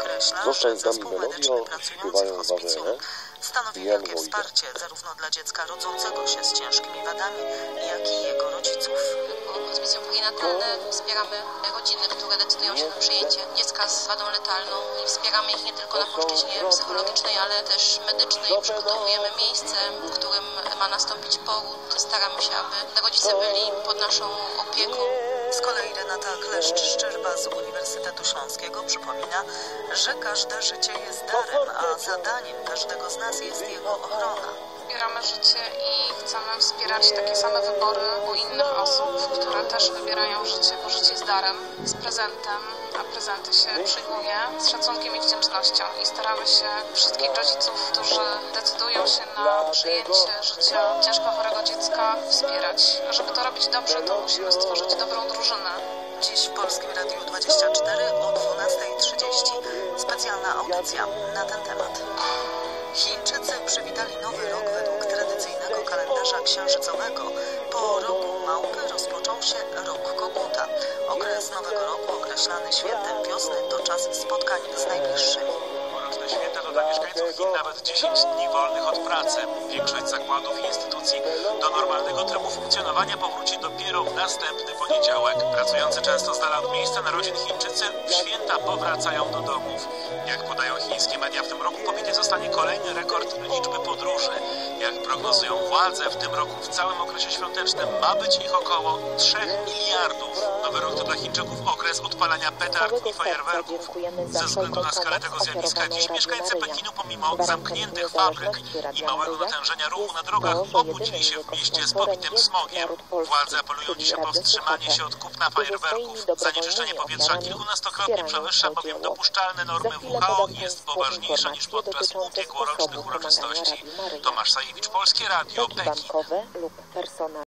Podkreśla,
Zwłaszcza
że
jak dami
zespół
Melodią
medyczny pracujący w
śpiewają
hospicjum
Wawele
stanowi
i Jan
wielkie
Wojda.
wsparcie zarówno dla dziecka rodzącego się z ciężkimi wadami, jak i jego rodziców.
Hospicjum perinatalne wspieramy rodziny, które decydują się na przyjęcie dziecka z wadą letalną i wspieramy ich nie tylko na płaszczyźnie psychologicznej, ale też medycznej. Przygotowujemy miejsce, w którym ma nastąpić poród. Staramy się, aby rodzice byli pod naszą opieką.
Z kolei Renata Kleszcz-Szczyrba z Uniwersytetu Śląskiego przypomina, że każde życie jest darem, a zadaniem każdego z nas jest jego ochrona.
Wspieramy życie i chcemy wspierać takie same wybory u innych osób, które też wybierają życie, bo życie jest darem, z prezentem, a prezenty się przyjmuje z szacunkiem i wdzięcznością. I staramy się wszystkich rodziców, którzy decydują się na przyjęcie życia ciężko chorego dziecka, wspierać. Żeby to robić dobrze, to musimy stworzyć dobrą drużynę.
Dziś w Polskim Radiu dwadzieścia cztery o dwunasta trzydzieści specjalna audycja na ten temat. Chińczycy przywitali nowy rok według tradycyjnego kalendarza księżycowego. Po roku małpy rozpoczął się rok koguta. Okres nowego roku określany świętem wiosny to czas spotkań z najbliższymi.
Tegoroczne święta to dla mieszkańców Chin nawet dziesięć dni wolnych od pracy. Większość zakładów i instytucji do normalnego trybu funkcjonowania powróci dopiero w następny poniedziałek. Pracujący często z dala od miejsca narodzin Chińczycy w święta powracają do domów. Jak podają chińskie media, w tym roku pobity zostanie kolejny rekord liczby podróży. Jak prognozują władze, w tym roku w całym okresie świątecznym ma być ich około trzech miliardów. Nowy rok to dla Chińczyków okres odpalania petard i fajerwerków. Ze względu na skalę tego zjawiska dziś mieszkańcy Pekinu pomimo zamkniętych fabryk i małego natężenia ruchu na drogach obudzili się w mieście z pobitym smogiem. Władze apelują dziś o powstrzymanie się od kupna fajerwerków. Zanieczyszczenie powietrza kilkunastokrotnie przewyższa bowiem dopuszczalne normy W H O i jest poważniejsze niż podczas ubiegłorocznych uroczystości. Tomasz Sajewicz, Polskie Radio, Pekin.